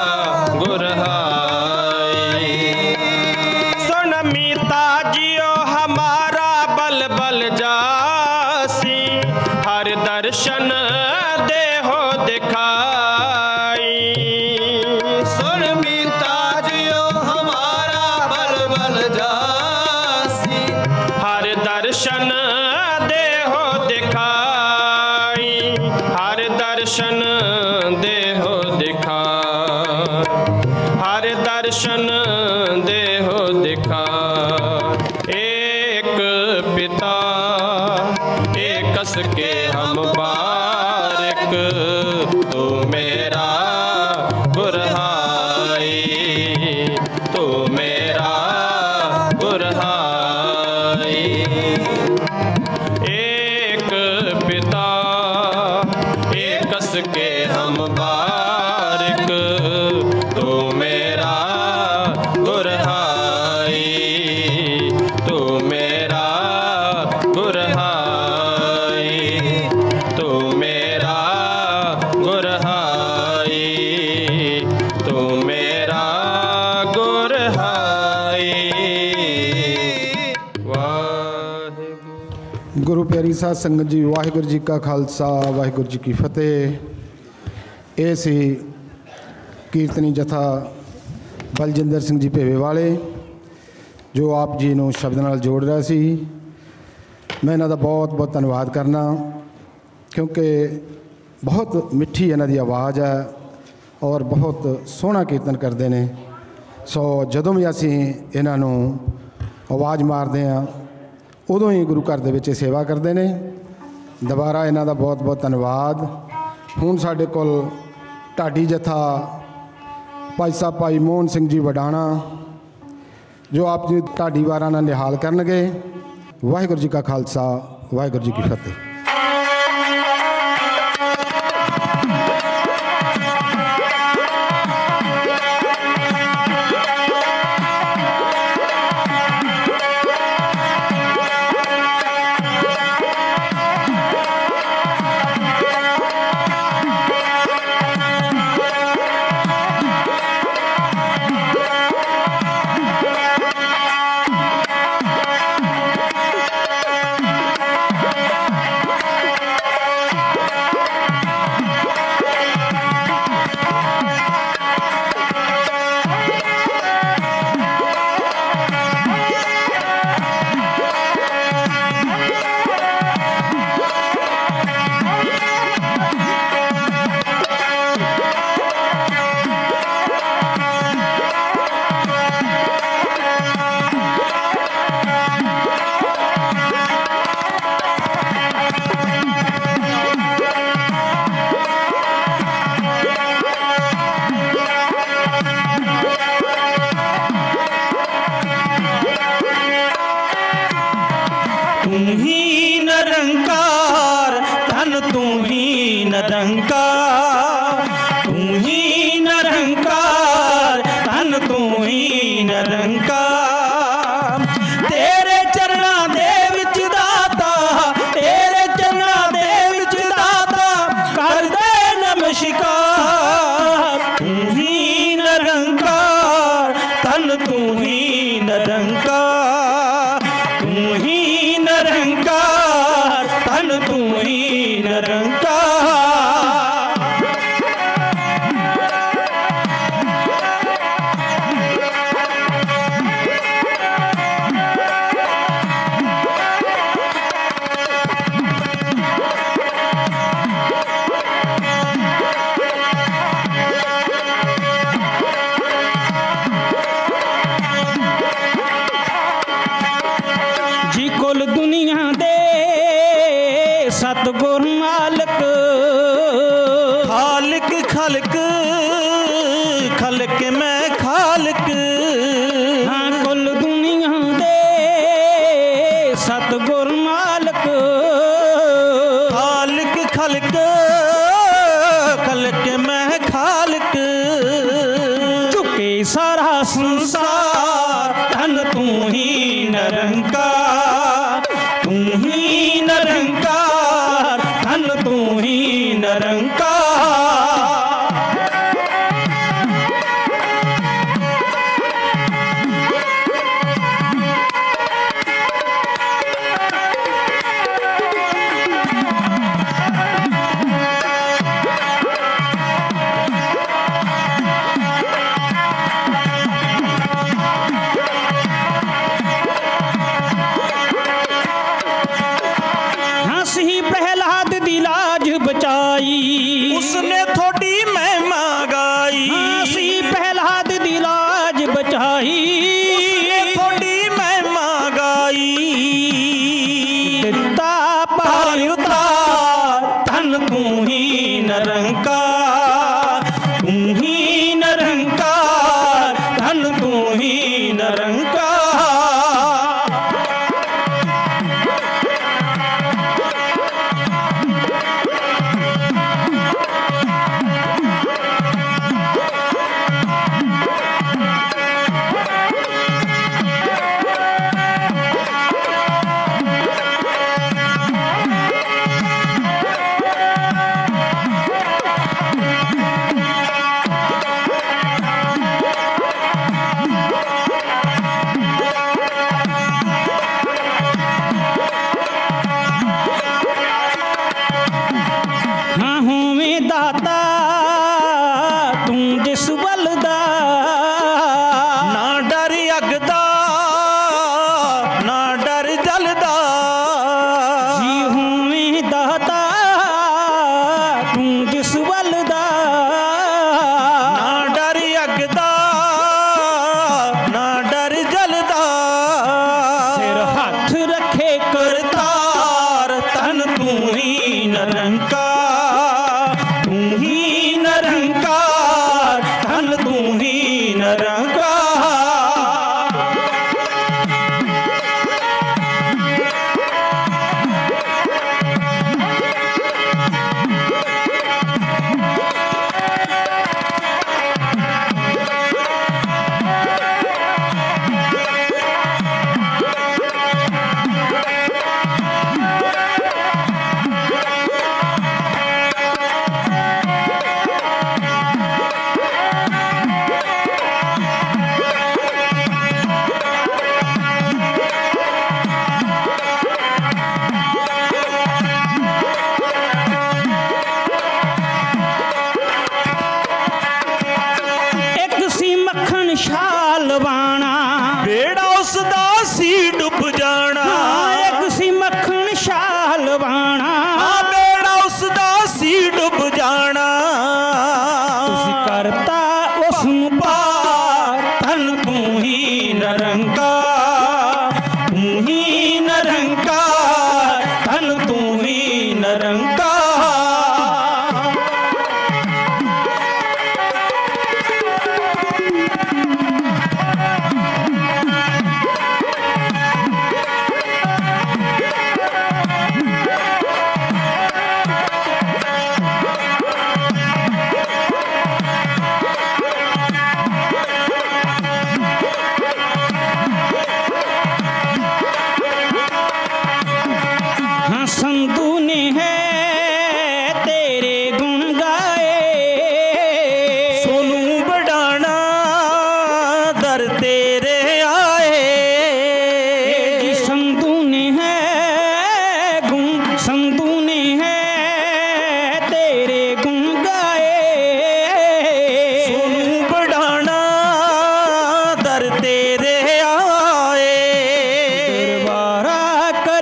गुरहाई। सुन मीता जियो हमारा बल बल जासी, हर दर्शन देहो दिखाई। सुन मीता जियो हमारा बल बल जासी, हर दर्शन देहो दिखाई, हर दर्शन देहो दिखाई, हर दर्शन देहो दिखाई। एक पिता एकस के हम बारिक, तू मेरा गुरहाई, तू मेरा गुरहाई। एक पिता एकस के हम बारिक, तू मेरा गुरहाई, तू मेरा गुरहाई, तू मेरा गुरहाई, तू मेरा गुरहाई। वाहिगुरु। गुरु प्यारी साध संगत जी, वाहिगुरु जी का खालसा वाहिगुरु जी की फतेह। ਇਹ ਸੀ ਕੀਰਤਨੀ ਜਥਾ ਬਲਜਿੰਦਰ ਸਿੰਘ ਜੀ ਭੇਵੇ ਵਾਲੇ, ਜੋ ਆਪ ਜੀ ਨੂੰ ਸ਼ਬਦ ਨਾਲ ਜੋੜ ਰਿਹਾ ਸੀ। ਮੈਂ ਇਹਨਾਂ ਦਾ ਬਹੁਤ ਬਹੁਤ ਧੰਨਵਾਦ ਕਰਨਾ, ਕਿਉਂਕਿ ਬਹੁਤ ਮਿੱਠੀ ਇਹਨਾਂ ਦੀ ਆਵਾਜ਼ ਹੈ ਔਰ ਬਹੁਤ ਸੋਹਣਾ ਕੀਰਤਨ ਕਰਦੇ ਨੇ। ਸੋ ਜਦੋਂ ਵੀ ਅਸੀਂ ਇਹਨਾਂ ਨੂੰ ਆਵਾਜ਼ ਮਾਰਦੇ ਹਾਂ, ਉਦੋਂ ਹੀ ਗੁਰੂ ਘਰ ਦੇ ਵਿੱਚ ਸੇਵਾ ਕਰਦੇ ਨੇ। ਦੁਬਾਰਾ ਇਹਨਾਂ ਦਾ ਬਹੁਤ ਬਹੁਤ ਧੰਨਵਾਦ। ਹੁਣ ਸਾਡੇ ਕੋਲ ਢਾਡੀ ਜਥਾ ਭਾਈ ਸਾਹਿਬ ਭਾਈ ਮੋਹਨ ਸਿੰਘ ਜੀ ਵਡਾਣਾ, ਜੋ ਆਪ ਜੀ ਢਾਡੀ ਵਾਰਾਂ ਨਾਲ ਨਿਹਾਲ ਕਰਨਗੇ। वाहिगुरू जी का खालसा वाहिगुरू जी की फतेह।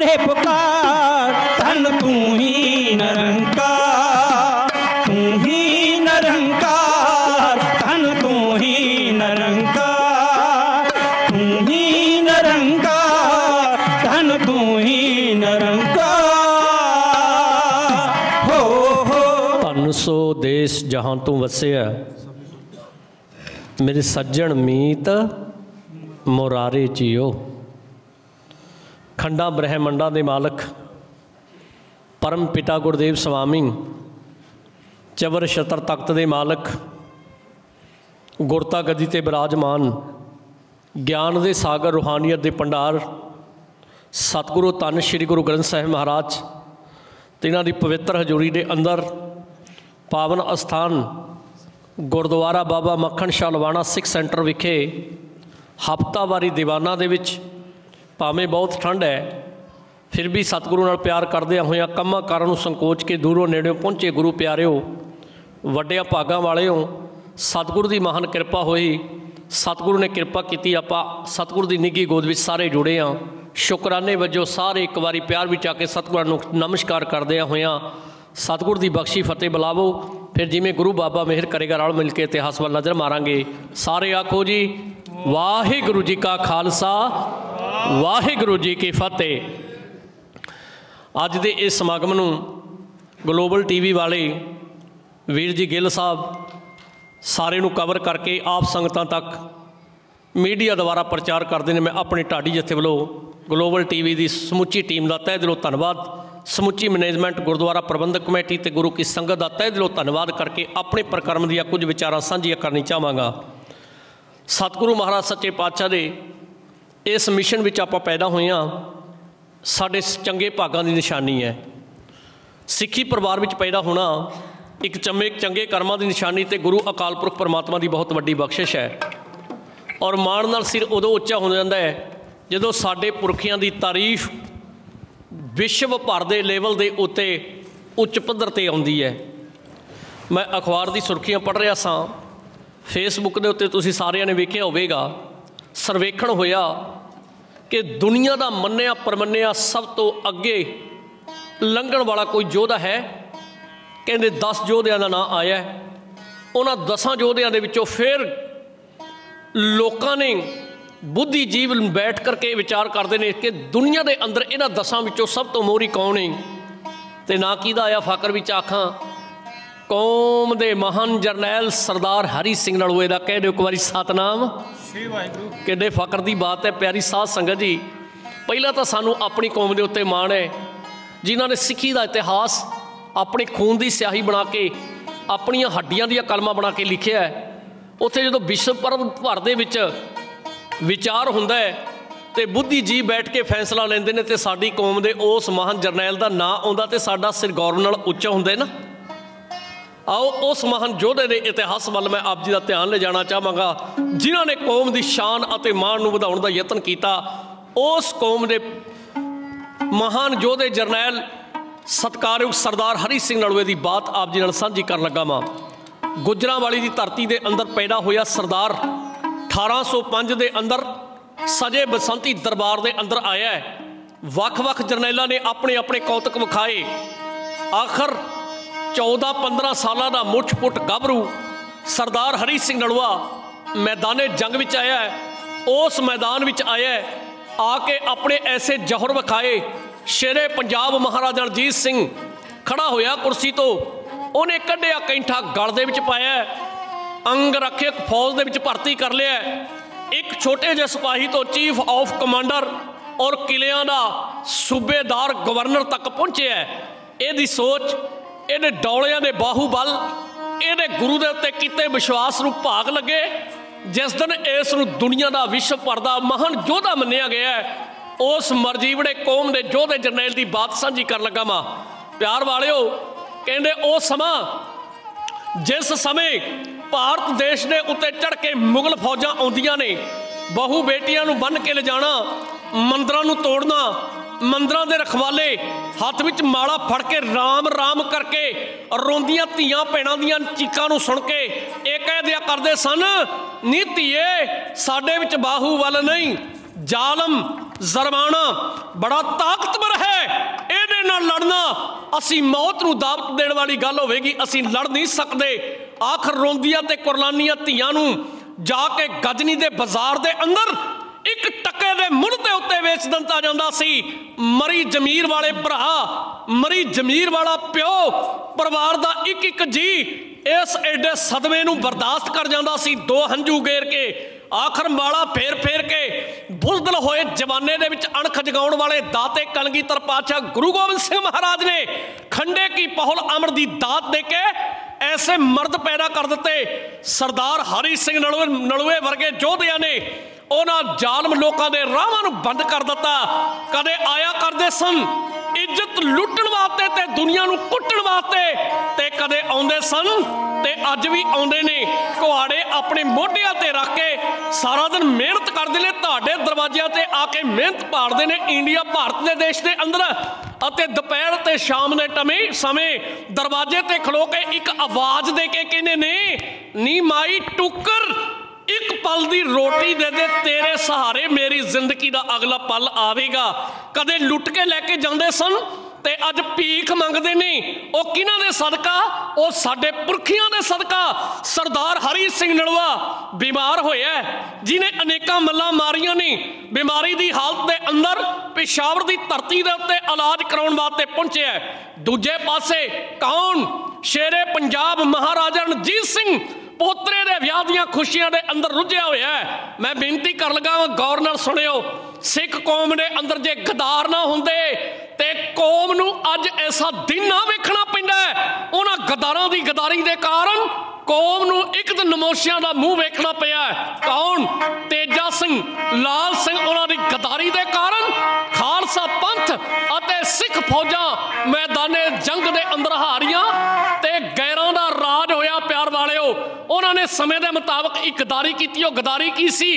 के पुकार, धन तू ही निरंकार, तू ही निरंकार, धन तू ही निरंकार, तू ही निरंकार, धन तू ही निरंकार। धन सो देश जहाँ तू वसिया, मेरे सज्जन मीत मुरारे जियो। खंडा ब्रह्मंडा दे मालक परम पिता गुरदेव स्वामी, चवर छतर तख्त दे मालक, गुरता गदी ते विराजमान, ज्ञान दे सागर रूहानियत दे भंडार, सतगुरु धन श्री गुरु ग्रंथ साहिब महाराज तिन्हां दी पवित्र हजूरी दे अंदर पावन अस्थान गुरुद्वारा बाबा मक्खन शाह लवाणा सिख सेंटर विखे हफ्तावारी दीवाना दे विच भावें बहुत ठंड है, फिर भी सतगुरु नाल प्यार करदे होया कम्मां कारां नूं संकोच के दूरों नेड़ों पहुंचे गुरु प्यारिओ, वड्डियां भागां वालिओ, सतगुरु की महान किरपा होई, सतगुरु ने किरपा की, आपां सतगुरु की निੱਘੀ गोद विच सारे जुड़े हाँ। शुकराने वजों सारे एक बारी प्यार विच आके सतगुरां नूं नमस्कार करदे होया सतगुरु की बख्शी फतेह बुलावो। फिर जिमें गुरु बाबा मेहर करेगा रल मिल के इतिहास वाल नज़र मारांगे। सारे आखो जी वाहिगुरु जी का खालसा वाहिगुरु जी की फतेह। अज दे इस समागम नूं ग्लोबल टीवी वाले वीर जी गिल साहब सारे नूं कवर करके आप संगतां तक मीडिया द्वारा प्रचार करते हैं। मैं अपने ढाडी जत्थे वालों ग्लोबल टीवी की समुची टीम का तहे दिलों धन्नवाद, समुची मैनेजमेंट गुरुद्वारा प्रबंधक कमेटी ते गुरु की संगत का तहे दिलों धन्नवाद करके अपने परिक्रम दियां कुछ विचारां साझियां करनी चाहांगा। सतगुरु महाराज सच्चे पातशाह दे इस मिशन विच आपां पैदा होए हां, साडे चंगे भागां दी निशानी है। सिੱਖੀ परिवार विच पैदा होना एक चंगे कर्मां दी निशानी ते गुरु अकाल पुरख परमात्मा की बहुत वड्डी बख्शिश है। और माण नाल सिर उदों उच्चा हो जाता है जदों साडे पुरखियां दी तारीफ विश्व भर के लेवल के उत्ते उच्च पद्धर ते आउंदी है। मैं अखबार की सुर्खियां पढ़ रहा सा, फेसबुक के उत्ते तुसीं सारिਆਂ ने वेखिया होवेगा, सर्वेखण होया कि दुनिया का मन्निया परमन्निया सब तो अगे लंघण वाला कोई योद्धा है। कहते 10 योद्धियां का नाम आया, उन्होंने 10 योद्धियां दे विचों फिर लोगों ने बुद्धिजीव बैठ करके विचार करते हैं कि दुनिया के अंदर इन्हां 10 विचों सब तो मोहरी कौन है। तो ना किहदा आया फकर विच आखां कौम दे महान जरनैल सरदार हरी सिंह नलूए दा। कह दो एक बारी सतनाम किड्डे फकर की बात है। प्यारी साध संगत जी, पहला तो सानू अपनी कौम के उत्ते माण है जिन्होंने सिੱਖੀ का इतिहास अपने खून की स्याही बना के अपनियां हड्डियां दियां कलमां बना के लिखिया है। उत्थे जो विश्व भर दे विच विचार हुंदा है तो बुद्धिजीव बैठ के फैसला लेंदे ने ते साडी कौम दे उस महान जरनैल का नाम आउंदा ते साडा सिर गौरव नाल उच्चा हुंदा है ना। आओ उस महान योद्धे के इतिहास वाल मैं आप जी का ध्यान ले जाना चाहांगा जिन्हां ने कौम की शान और मान नूं वधाउण दा यतन किया। उस कौम के महान योद्धे जरनैल सत्कारयोग सरदार हरी सिंह नलूए की बात आप जी नाल साझी कर लगा वां। गुजरांवाली की धरती के अंदर पैदा होया सरदार 1805 के अंदर सजे बसंती दरबार के अंदर आया है। वख-वख जरनैलों ने अपने अपने कौतक विखाए। आखिर 14-15 साल का मुठ-पुट गभरू सरदार हरी सिंह नलूआ मैदाने जंग विच आया है। उस मैदान विच आया है, आके अपने ऐसे जौहर विखाए। शेरे पंजाब महाराजा रणजीत सिंह खड़ा होया कुर्सी तो, उन्हें कढ़िया कैंठा गल दे विच पाया, अंग रखे फौज दे विच भर्ती कर लिया। एक छोटे जे सिपाही तो चीफ ऑफ कमांडर और किलियां दा सूबेदार गवर्नर तक पहुंचे है। इहदी सोच, इहदे डौलियां दे बाहूबल, इहदे गुरु दे उत्ते कीते विश्वास नूं भाग लगे जिस दिन इस नूं दुनिया का विश्व भर का महान योद्धा मन्निया गया है। उस मरजीवड़े कौम के योद्धे जरनैल की बात साझी कर लगा वा। प्यार वालिओ, कहंदे ओ समा जिस समय भारत देश के उत्ते चढ़ के मुगल फौजां आउंदियां ने, बहु बेटियां नूं बन के ले जाना, मंदिरां नूं तोड़ना, मंदिरां दे रखवाले हत्थ विच माला फड़ के राम राम करके रोंदियां धीआं भैणां दीआं चीकां नूं सुण के ये कह दिया करदे सन, नी धीए साडे विच बाहूबल नहीं, जालम जरमाना बड़ा ताकतवर है, नाल लड़ना असी मौत नूं दावत देण वाली गल होवेगी। असी लड़ नहीं सकते। आखिर रोंदियां ते कुरलानियां धीआं नूं जाके गजनी दे बाजार दे अंदर एक टके दे मुड़ दे उत्ते वेच दिता जांदा सी। मरी जमीर वाले भरा, मरी जमीर वाला प्यो, परिवार दा एक एक जी इस एडे सदमे नूं बर्दाश्त कर जांदा सी। दो हंझू गेर के आखिर माला फेर फेर के बुज़दिल होए जवाने दे विच अणख जगाउण वाले दाते कलगीधर पातशाह गुरु गोबिंद सिंह महाराज ने खंडे की पहुल अमर दी दात दे के ऐसे मर्द पैदा कर दिते। सरदार हरी सिंह नलूए वर्गे योधियां ने उन्हां जालम लोकां दे राहां नूं बंद कर दिता। कदे आया करदे सन इज्जत लुट्टण वास्ते ते दुनिया नूं कुੱਟਣ वास्ते, ते कदे आउंदे सन ते अज भी आउंदे ने। कुहाड़े अपने मोढियां ते रख के सारा दिन मेहनत करदे ने, तुहाडे दरवाजिਆਂ ते आके मेहनत भाड़दे ने। इंडिया भारत दे देश दे अंदर ਅਤੇ ਦੁਪਹਿਰ ਤੇ ਸ਼ਾਮ ਦੇ ਸਮੇਂ ਦਰਵਾਜ਼ੇ ਤੇ ਖਲੋ ਕੇ ਇੱਕ ਆਵਾਜ਼ ਦੇ ਕੇ ਕਹਿੰਦੇ ਨੇ, ਨੀ ਮਾਈ ਟੁੱਕਰ ਇੱਕ ਪਲ ਦੀ ਰੋਟੀ ਦੇ ਦੇ, ਤੇਰੇ ਸਹਾਰੇ ਮੇਰੀ ਜ਼ਿੰਦਗੀ ਦਾ ਅਗਲਾ ਪਲ ਆਵੇਗਾ। ਕਦੇ ਲੁੱਟ ਕੇ ਲੈ ਕੇ ਜਾਂਦੇ ਸਨ ਤੇ ਅੱਜ ਭੀਖ ਮੰਗਦੇ ਨੇ। ਉਹ ਕਿਹਨਾਂ ਦੇ ਸਦਕਾ? ਉਹ ਸਾਡੇ ਪੁਰਖਿਆਂ ਦੇ ਸਦਕਾ। ਸਰਦਾਰ ਹਰੀ ਸਿੰਘ ਨਲੂਆ बीमार होया, जिन्हें अनेक मल्लां मारियां ने। बीमारी की हालत के अंदर पेशावर की धरती के उत्ते इलाज कराउण वास्ते पहुंचे। दूजे पासे कौन? शेरे पंजाब महाराजा रणजीत सिंह पोतरे दे विआह दीआं खुशियां दे अंदर रुझिया होया है। मैं बेनती कर लगा, गौर नाल सुणियो। सिख कौम दे अंदर जे गदार ना हुंदे ते कौम नूं अज ऐसा दिन ना वेखना पैंदा है। उन्हां गदारां दी गदारी दे कारण कौम नूं एक दिन नमोशियां दा मूँह वेखना पिया। कौन? तेजा सिंह, लाल सिंह, उन्हां दी गदारी दे कारण खालसा पंथ अते सिख फौजां मैदाने जंग दे अंदर हारियां ते गैरां दा राज होया। प्यार वालिओ, उन्होंने समय के मुताबिक एक गदारी की। वो गदारी की सी?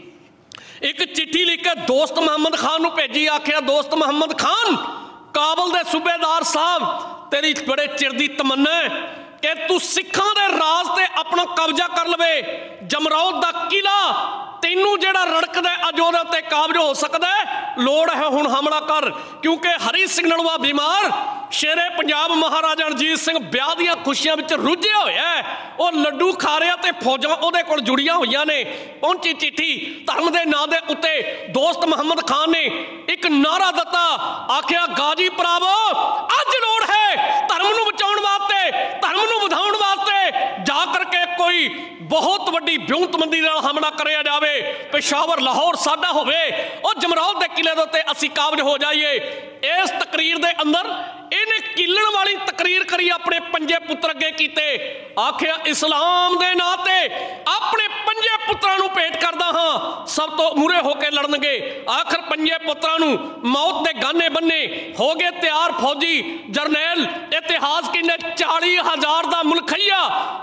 एक चिट्ठी लिख के दोस्त मुहम्मद खान नूं भेजी। आखिया, दोस्त मुहम्मद खान, काबल दे सूबेदार साहब, तेरी बड़े चिर दी तमन्ना है कि तू सिखां दे राज ते अपना कब्जा कर लवे। जमरौद दा किला तेनू जेड़ा रड़कदा अज ओहदे उत्ते काबज हो सकदा है। लोड़ है हुण हमला कर, क्योंकि हरी सिंह नलूआ बीमार। शेरे पंजाब महाराजा रणजीत सिंह ब्याह दीआं खुशियां विच रुझिया होया है। वो लड्डू खा रहा ते फौजां उहदे कोल जुड़ियां होईयां ने। पहुंची चिट्ठी धर्म दे नां दे उत्ते। दोस्त मुहम्मद खान ने एक नारा दिता, आखिया, गाजी भरावो, अज लोड़ है धर्म नूं बचाउण वास्ते, धर्म नूं वधाउण वास्ते जा करके कोई बहुत वड्डी ब्यूंतमंदी नाल हमला करिया जावे। पेशावर लाहौर साडा होवे, और जमरौद दे किले दे उत्ते असीं काबज हो जाइए। इस तकरीर दे अंदर इन्हें किलण वाली तकरीर करी, अपने पंजे पुत्र अगे कीते। आखिया, इस्लाम दे नां ते अपने पंजे पुत्रां नूं भेंट करदा हां, सब तो मूरे होके लड़नगे। आखिर पंजे पुत्रां नूं मौत दे गाने बन्ने हो गए तैयार। फौजी जरनैल इतिहास किन्ने 40,000 दा मुलखैया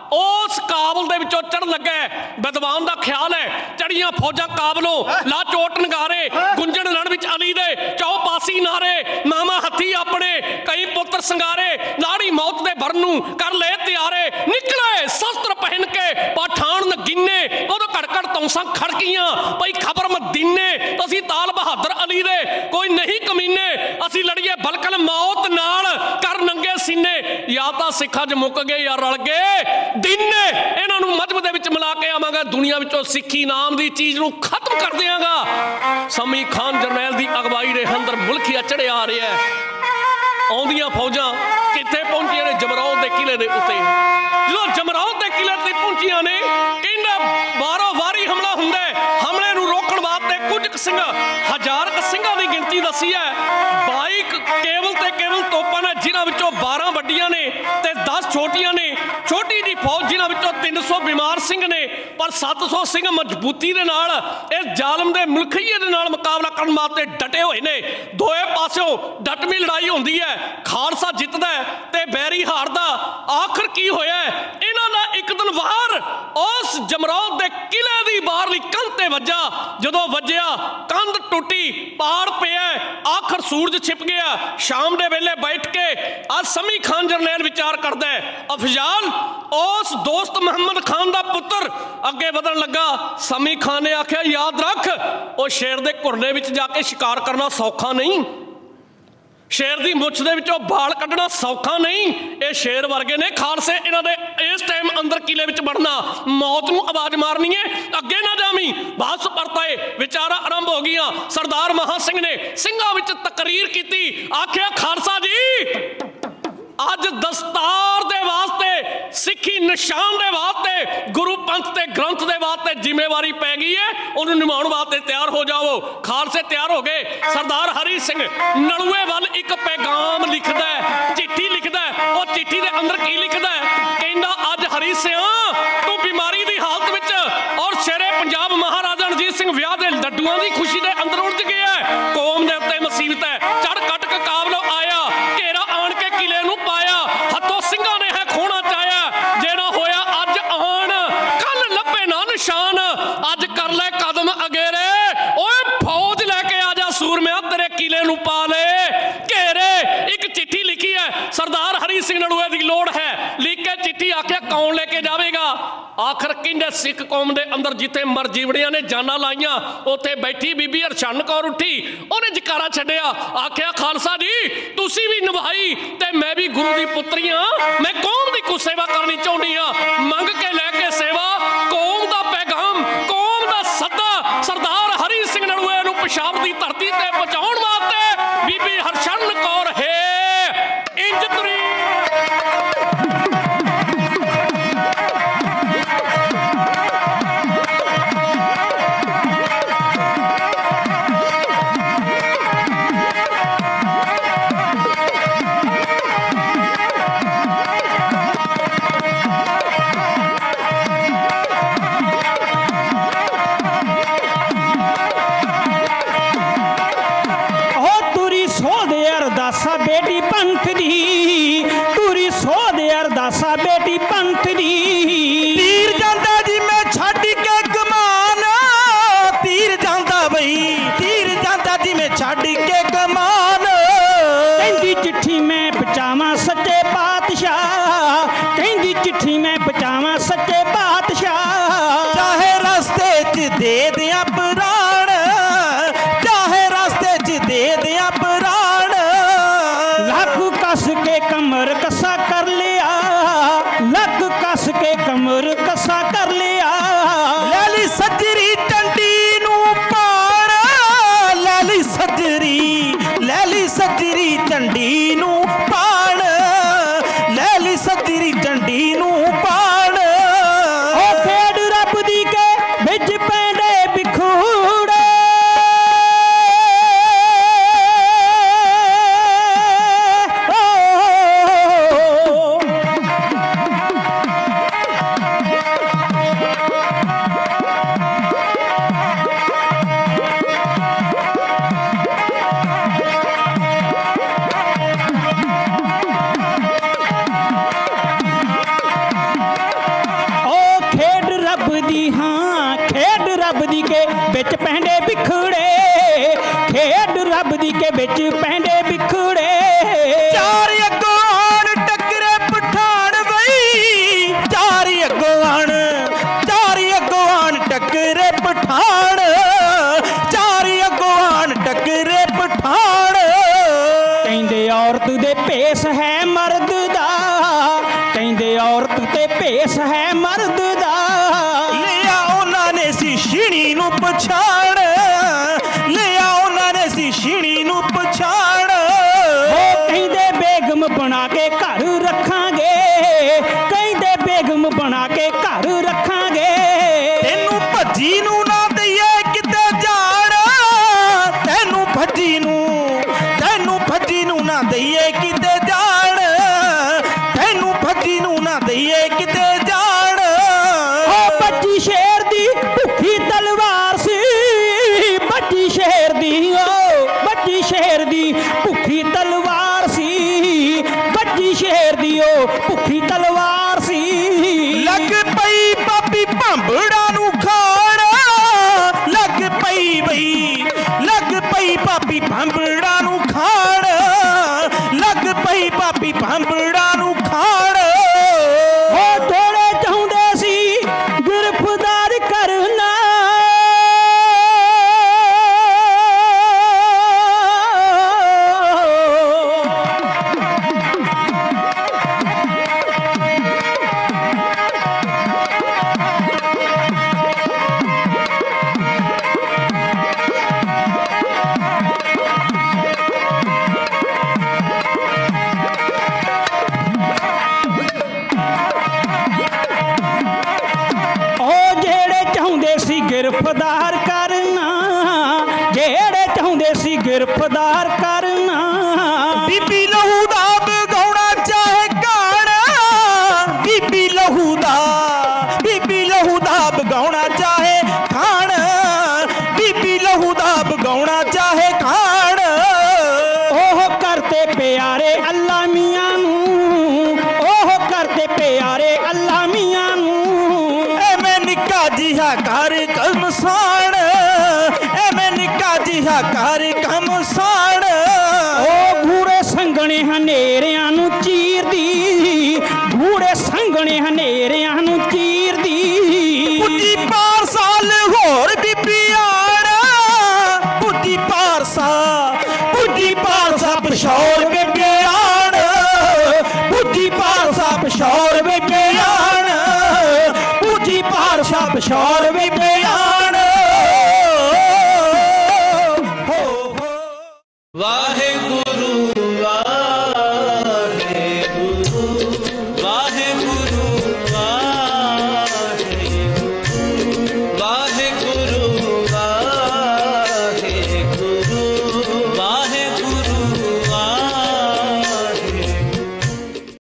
उस काबल दे विचों चढ़ लगा। विद्वान दा ख्याल है चढ़ियां फौजां काबलों ला चोट नगारे, गुंजन रण विच अली दे चौपासी नारे, मामा हथी अपने कई पुत्र संगारे, लाड़ी मौत दे भरन नूं कर ले तैयारे। निकले शस्त्र पहन के पठान नगीने, उदों घड़ तौंसां खड़कियां पई खबर मदीने। असीं ताल बहादुर अली दे कोई नहीं कमीने, असीं लड़िए बलकल मौत नाल कर नंगे सीने। या तां सिखां च मुक गए या रल गए दिने। इन्हां नूं मजहब दे विच मिला के आवांगा, दुनिया विचों सिੱਖੀ नाम की चीज़ नूं खत्म कर देंगा। समी खान जरनैल की अगवाई दे अंदर मुल्खिया चढ़िया आ रहा है। आउंदियां फौजां कित्थे पहुंचियां ने? जमरौद के किले के उत्ते। जो जमरौद के किले ते पहुंचियां ने, कहंदा वारों वारी हमला हुंदा है। हमले नूं रोकण वास्ते कुछ सिंह, 1000 सिंघां की गिनती दसी है। 22 केवल ते केवल तोपां ने, जिन्हां विचों 12 वड्डियां ने ते 10 छोटियां ने। छोटी जी फौज जिन्हां विचों 300 बीमार सिंह ने, पर 700 सिंह मजबूती दे नाल इस जालम दे मुलखईए दे नाल मुकाबला करन वास्ते डटे हुए ने। दोए पासों डटमी लड़ाई होंदी है, खालसा जितदा है ते बैरी हारदा। आखिर की होया? इन्हां दा एक दिन वार उस जमरौद दे किले दी बाहरली कंध ते वज्जा। जदों वज्जिया कंध टुटी, पाड़ पिया, आखिर सूरज छिप गया। शाम दे वेले बैठ के आज समी खान जरनैल विचार करदा है। अफजाल उस दोस्त मुहम्मद खान दा पुत्र अगे वधन लगा। समी खान ने आख्या, याद रख, वो शेर दे घुरने विच जाके शिकार करना सौखा नहीं। शेर की मुछ दे विचों बाल कढ़ना सौखा नहीं। ये शेर वर्गे ने खालसे, इन्हां दे इस टाइम अंदर किले विच बढ़ना, मौत नूं आवाज़ मारनी है, अगे ना जावी। बस परताए विचारा आरंभ हो गई। सरदार महा सिंह ने ਸਿੰਘਾਂ विच तकरीर की, आख्या खालसा जी अज दस्तार दे वास्ते, सिखी निशान दे वास्ते, गुरु पंथ ते ग्रंथ दे वास्ते जिम्मेवारी पै गई है, उन्होंने निभाउण वास्ते तैयार हो जाओ। खालसे तैयार हो गए। सरदार हरी सिंह नलूए वाल एक पैगाम लिखदा है, चिट्ठी लिखदा है। और चिट्ठी दे अंदर की लिखदा है, कहंदा अज हरी सिंह तू बीमारी दी हालत विच और शेरे पंजाब महाराजा रणजीत सिंह विआह दे लड्डूआं दी खुशी दे अंदर उलझ गया है। कौम दे उत्ते मुसीबत है, चढ़ कट के काबलो आया, घेरा आण के किले नूं पाया, हथों ਸਿੰਘਾਂ ने है खोना चाया। जे ना होया अज आण, कल लभे ना निशान, अज कर ले कदम अगेरे, ओए फौज लैके आ जा सूरमिया, तेरे किले नूं पा ले घेरे। एक चिट्ठी लिखी है, सरदार हरी सिंह नलूए की लोड़ है, लिख के चिट्ठी आख्या कौन लेके जावेगा। आखिर कहंदे सिख कौम के अंदर जिथे मरजीवड़ियां ने जाना लाइया, उत्थे बैठी बीबी हरचंद कौर उठी, उन्हें जकारा छड्डिया, आख्या खालसा जी तुसी भी निभाई ते मैं भी गुरु की पुत्री हाँ, मैं कौम की कुछ सेवा करनी चाहुंदी हाँ। मंग के लैके सेवा, कौम का पैगाम, कौम का सद्दा सरदार हरी सिंह नलूए नूं पेशाब की धरती ते पहुंचाउण वास्ते बीबी हरचंद कौर है इंज तुरी। बेटी पंथ दी, तुरी सो दे अरदासा बेटी पंथ दी। तीर जांदा जी मैं छड्ड के कमान, तीर जांदा बई, तीर जांदा जी मैं छड्ड के कमान। कहंदी चिट्ठी मैं पहुंचावां सच्चे पातशाह, कहंदी चिट्ठी मैं पहुंचावां सच्चे पातशाह। चाहे रस्ते च दे दियां प्राण, चाहे रस्ते च दे दियां प्राण। लक कस के कमर कसा कर लिया, लक कस के कमर कसा कर लिया। लैली सजरी टंडी नूं पाण, लैली सजरी, लैली सजरी टंडी नूं पाण, लैली सजरी टंडी नूं पाण। ओ खेड रब दी के विच पैंदे बिखूड़े, बिच पैंडे बिखड़े, खेड रब दी के बिच पैंडे बिखड़े। चार अगों आण टकरे पठान बई, चार अगों आण, चार अगों आण टकरे पठान, चार अगों आण टकरे पठान। कहंदे औरत दे भेस है मर्द दा, कहंदे औरत ते भेस है मर्द दा। लिया उन्होंने सी छिणी नूं पछाण, लिया उन्होंने सी छिणी नूं पछाण। कहंदे बेगम बना के घर रखांगे, कहंदे बेगम बना के घर रखांगे। तेनू भज्जी नूं ना दईए किते जाण, तेनू भज्जी नूं, तेनू भज्जी नूं ना दईए किते जाण, तेनू भज्जी नूं ना दईए किते जाण। बच्ची शेर दी भुखी तलवार सी, बच्ची शेर दी, ओ बच्ची शेर दी भुखी तलवार सी, बच्ची शेर दी ओ भुखी तलवार सी। लग पई पापी भांबड़ा नूं खाण, लग पई बई, लग पई पापी भांबड़ा नूं खाण, लग पई पापी भांबड़ा नूं खाण। ओ थोड़े चाहुंदे सी गिरफ्तार करना, ਗਿਰਫਤਾਰ ਕਰਨਾ। ਬੀਬੀ ਲਹੂ ਦਾ ਵਗਾਉਣਾ ਚਾਹੇ ਗਾਣਾ, ਬੀਬੀ ਲਹੂ ਦਾ ਵਗਾਉਣਾ ਚਾਹੇ ਖਾਣ, ਬੀਬੀ ਲਹੂ ਦਾ ਵਗਾਉਣਾ ਚਾਹੇ ਖਾਣ। ਉਹ ਕਰਤੇ ਪਿਆਰੇ ਅੱਲਾ ਮੀਆਂ ਨੂੰ, ਉਹ ਕਰਤੇ ਪਿਆਰੇ ਅੱਲਾ ਮੀਆਂ ਨੂੰ। ਐਵੇਂ ਨਿੱਕਾ ਜਿਹਾ ਘਰ ਕਮਸਾਨ, ਐਵੇਂ ਨਿੱਕਾ ਜਿਹਾ ਘਰ ਕਮਸਾਨ। ਉਹ ਗੂੜੇ ਸੰਘਣੇ ਹਨੇਰਿਆਂ ਨੂੰ ਚੀਰਦੀ, ਗੂੜੇ ਸੰਘਣੇ ਹਨੇਰਿਆਂ ਨੂੰ ਚੀਰਦੀ। ਪੁੱਜੀ ਪਾਰਸਾਲ ਹੋਰ ਬੀਬੀ ਆਣ, ਪੁੱਜੀ ਪਾਰਸਾ ਪਿਸ਼ੌਰ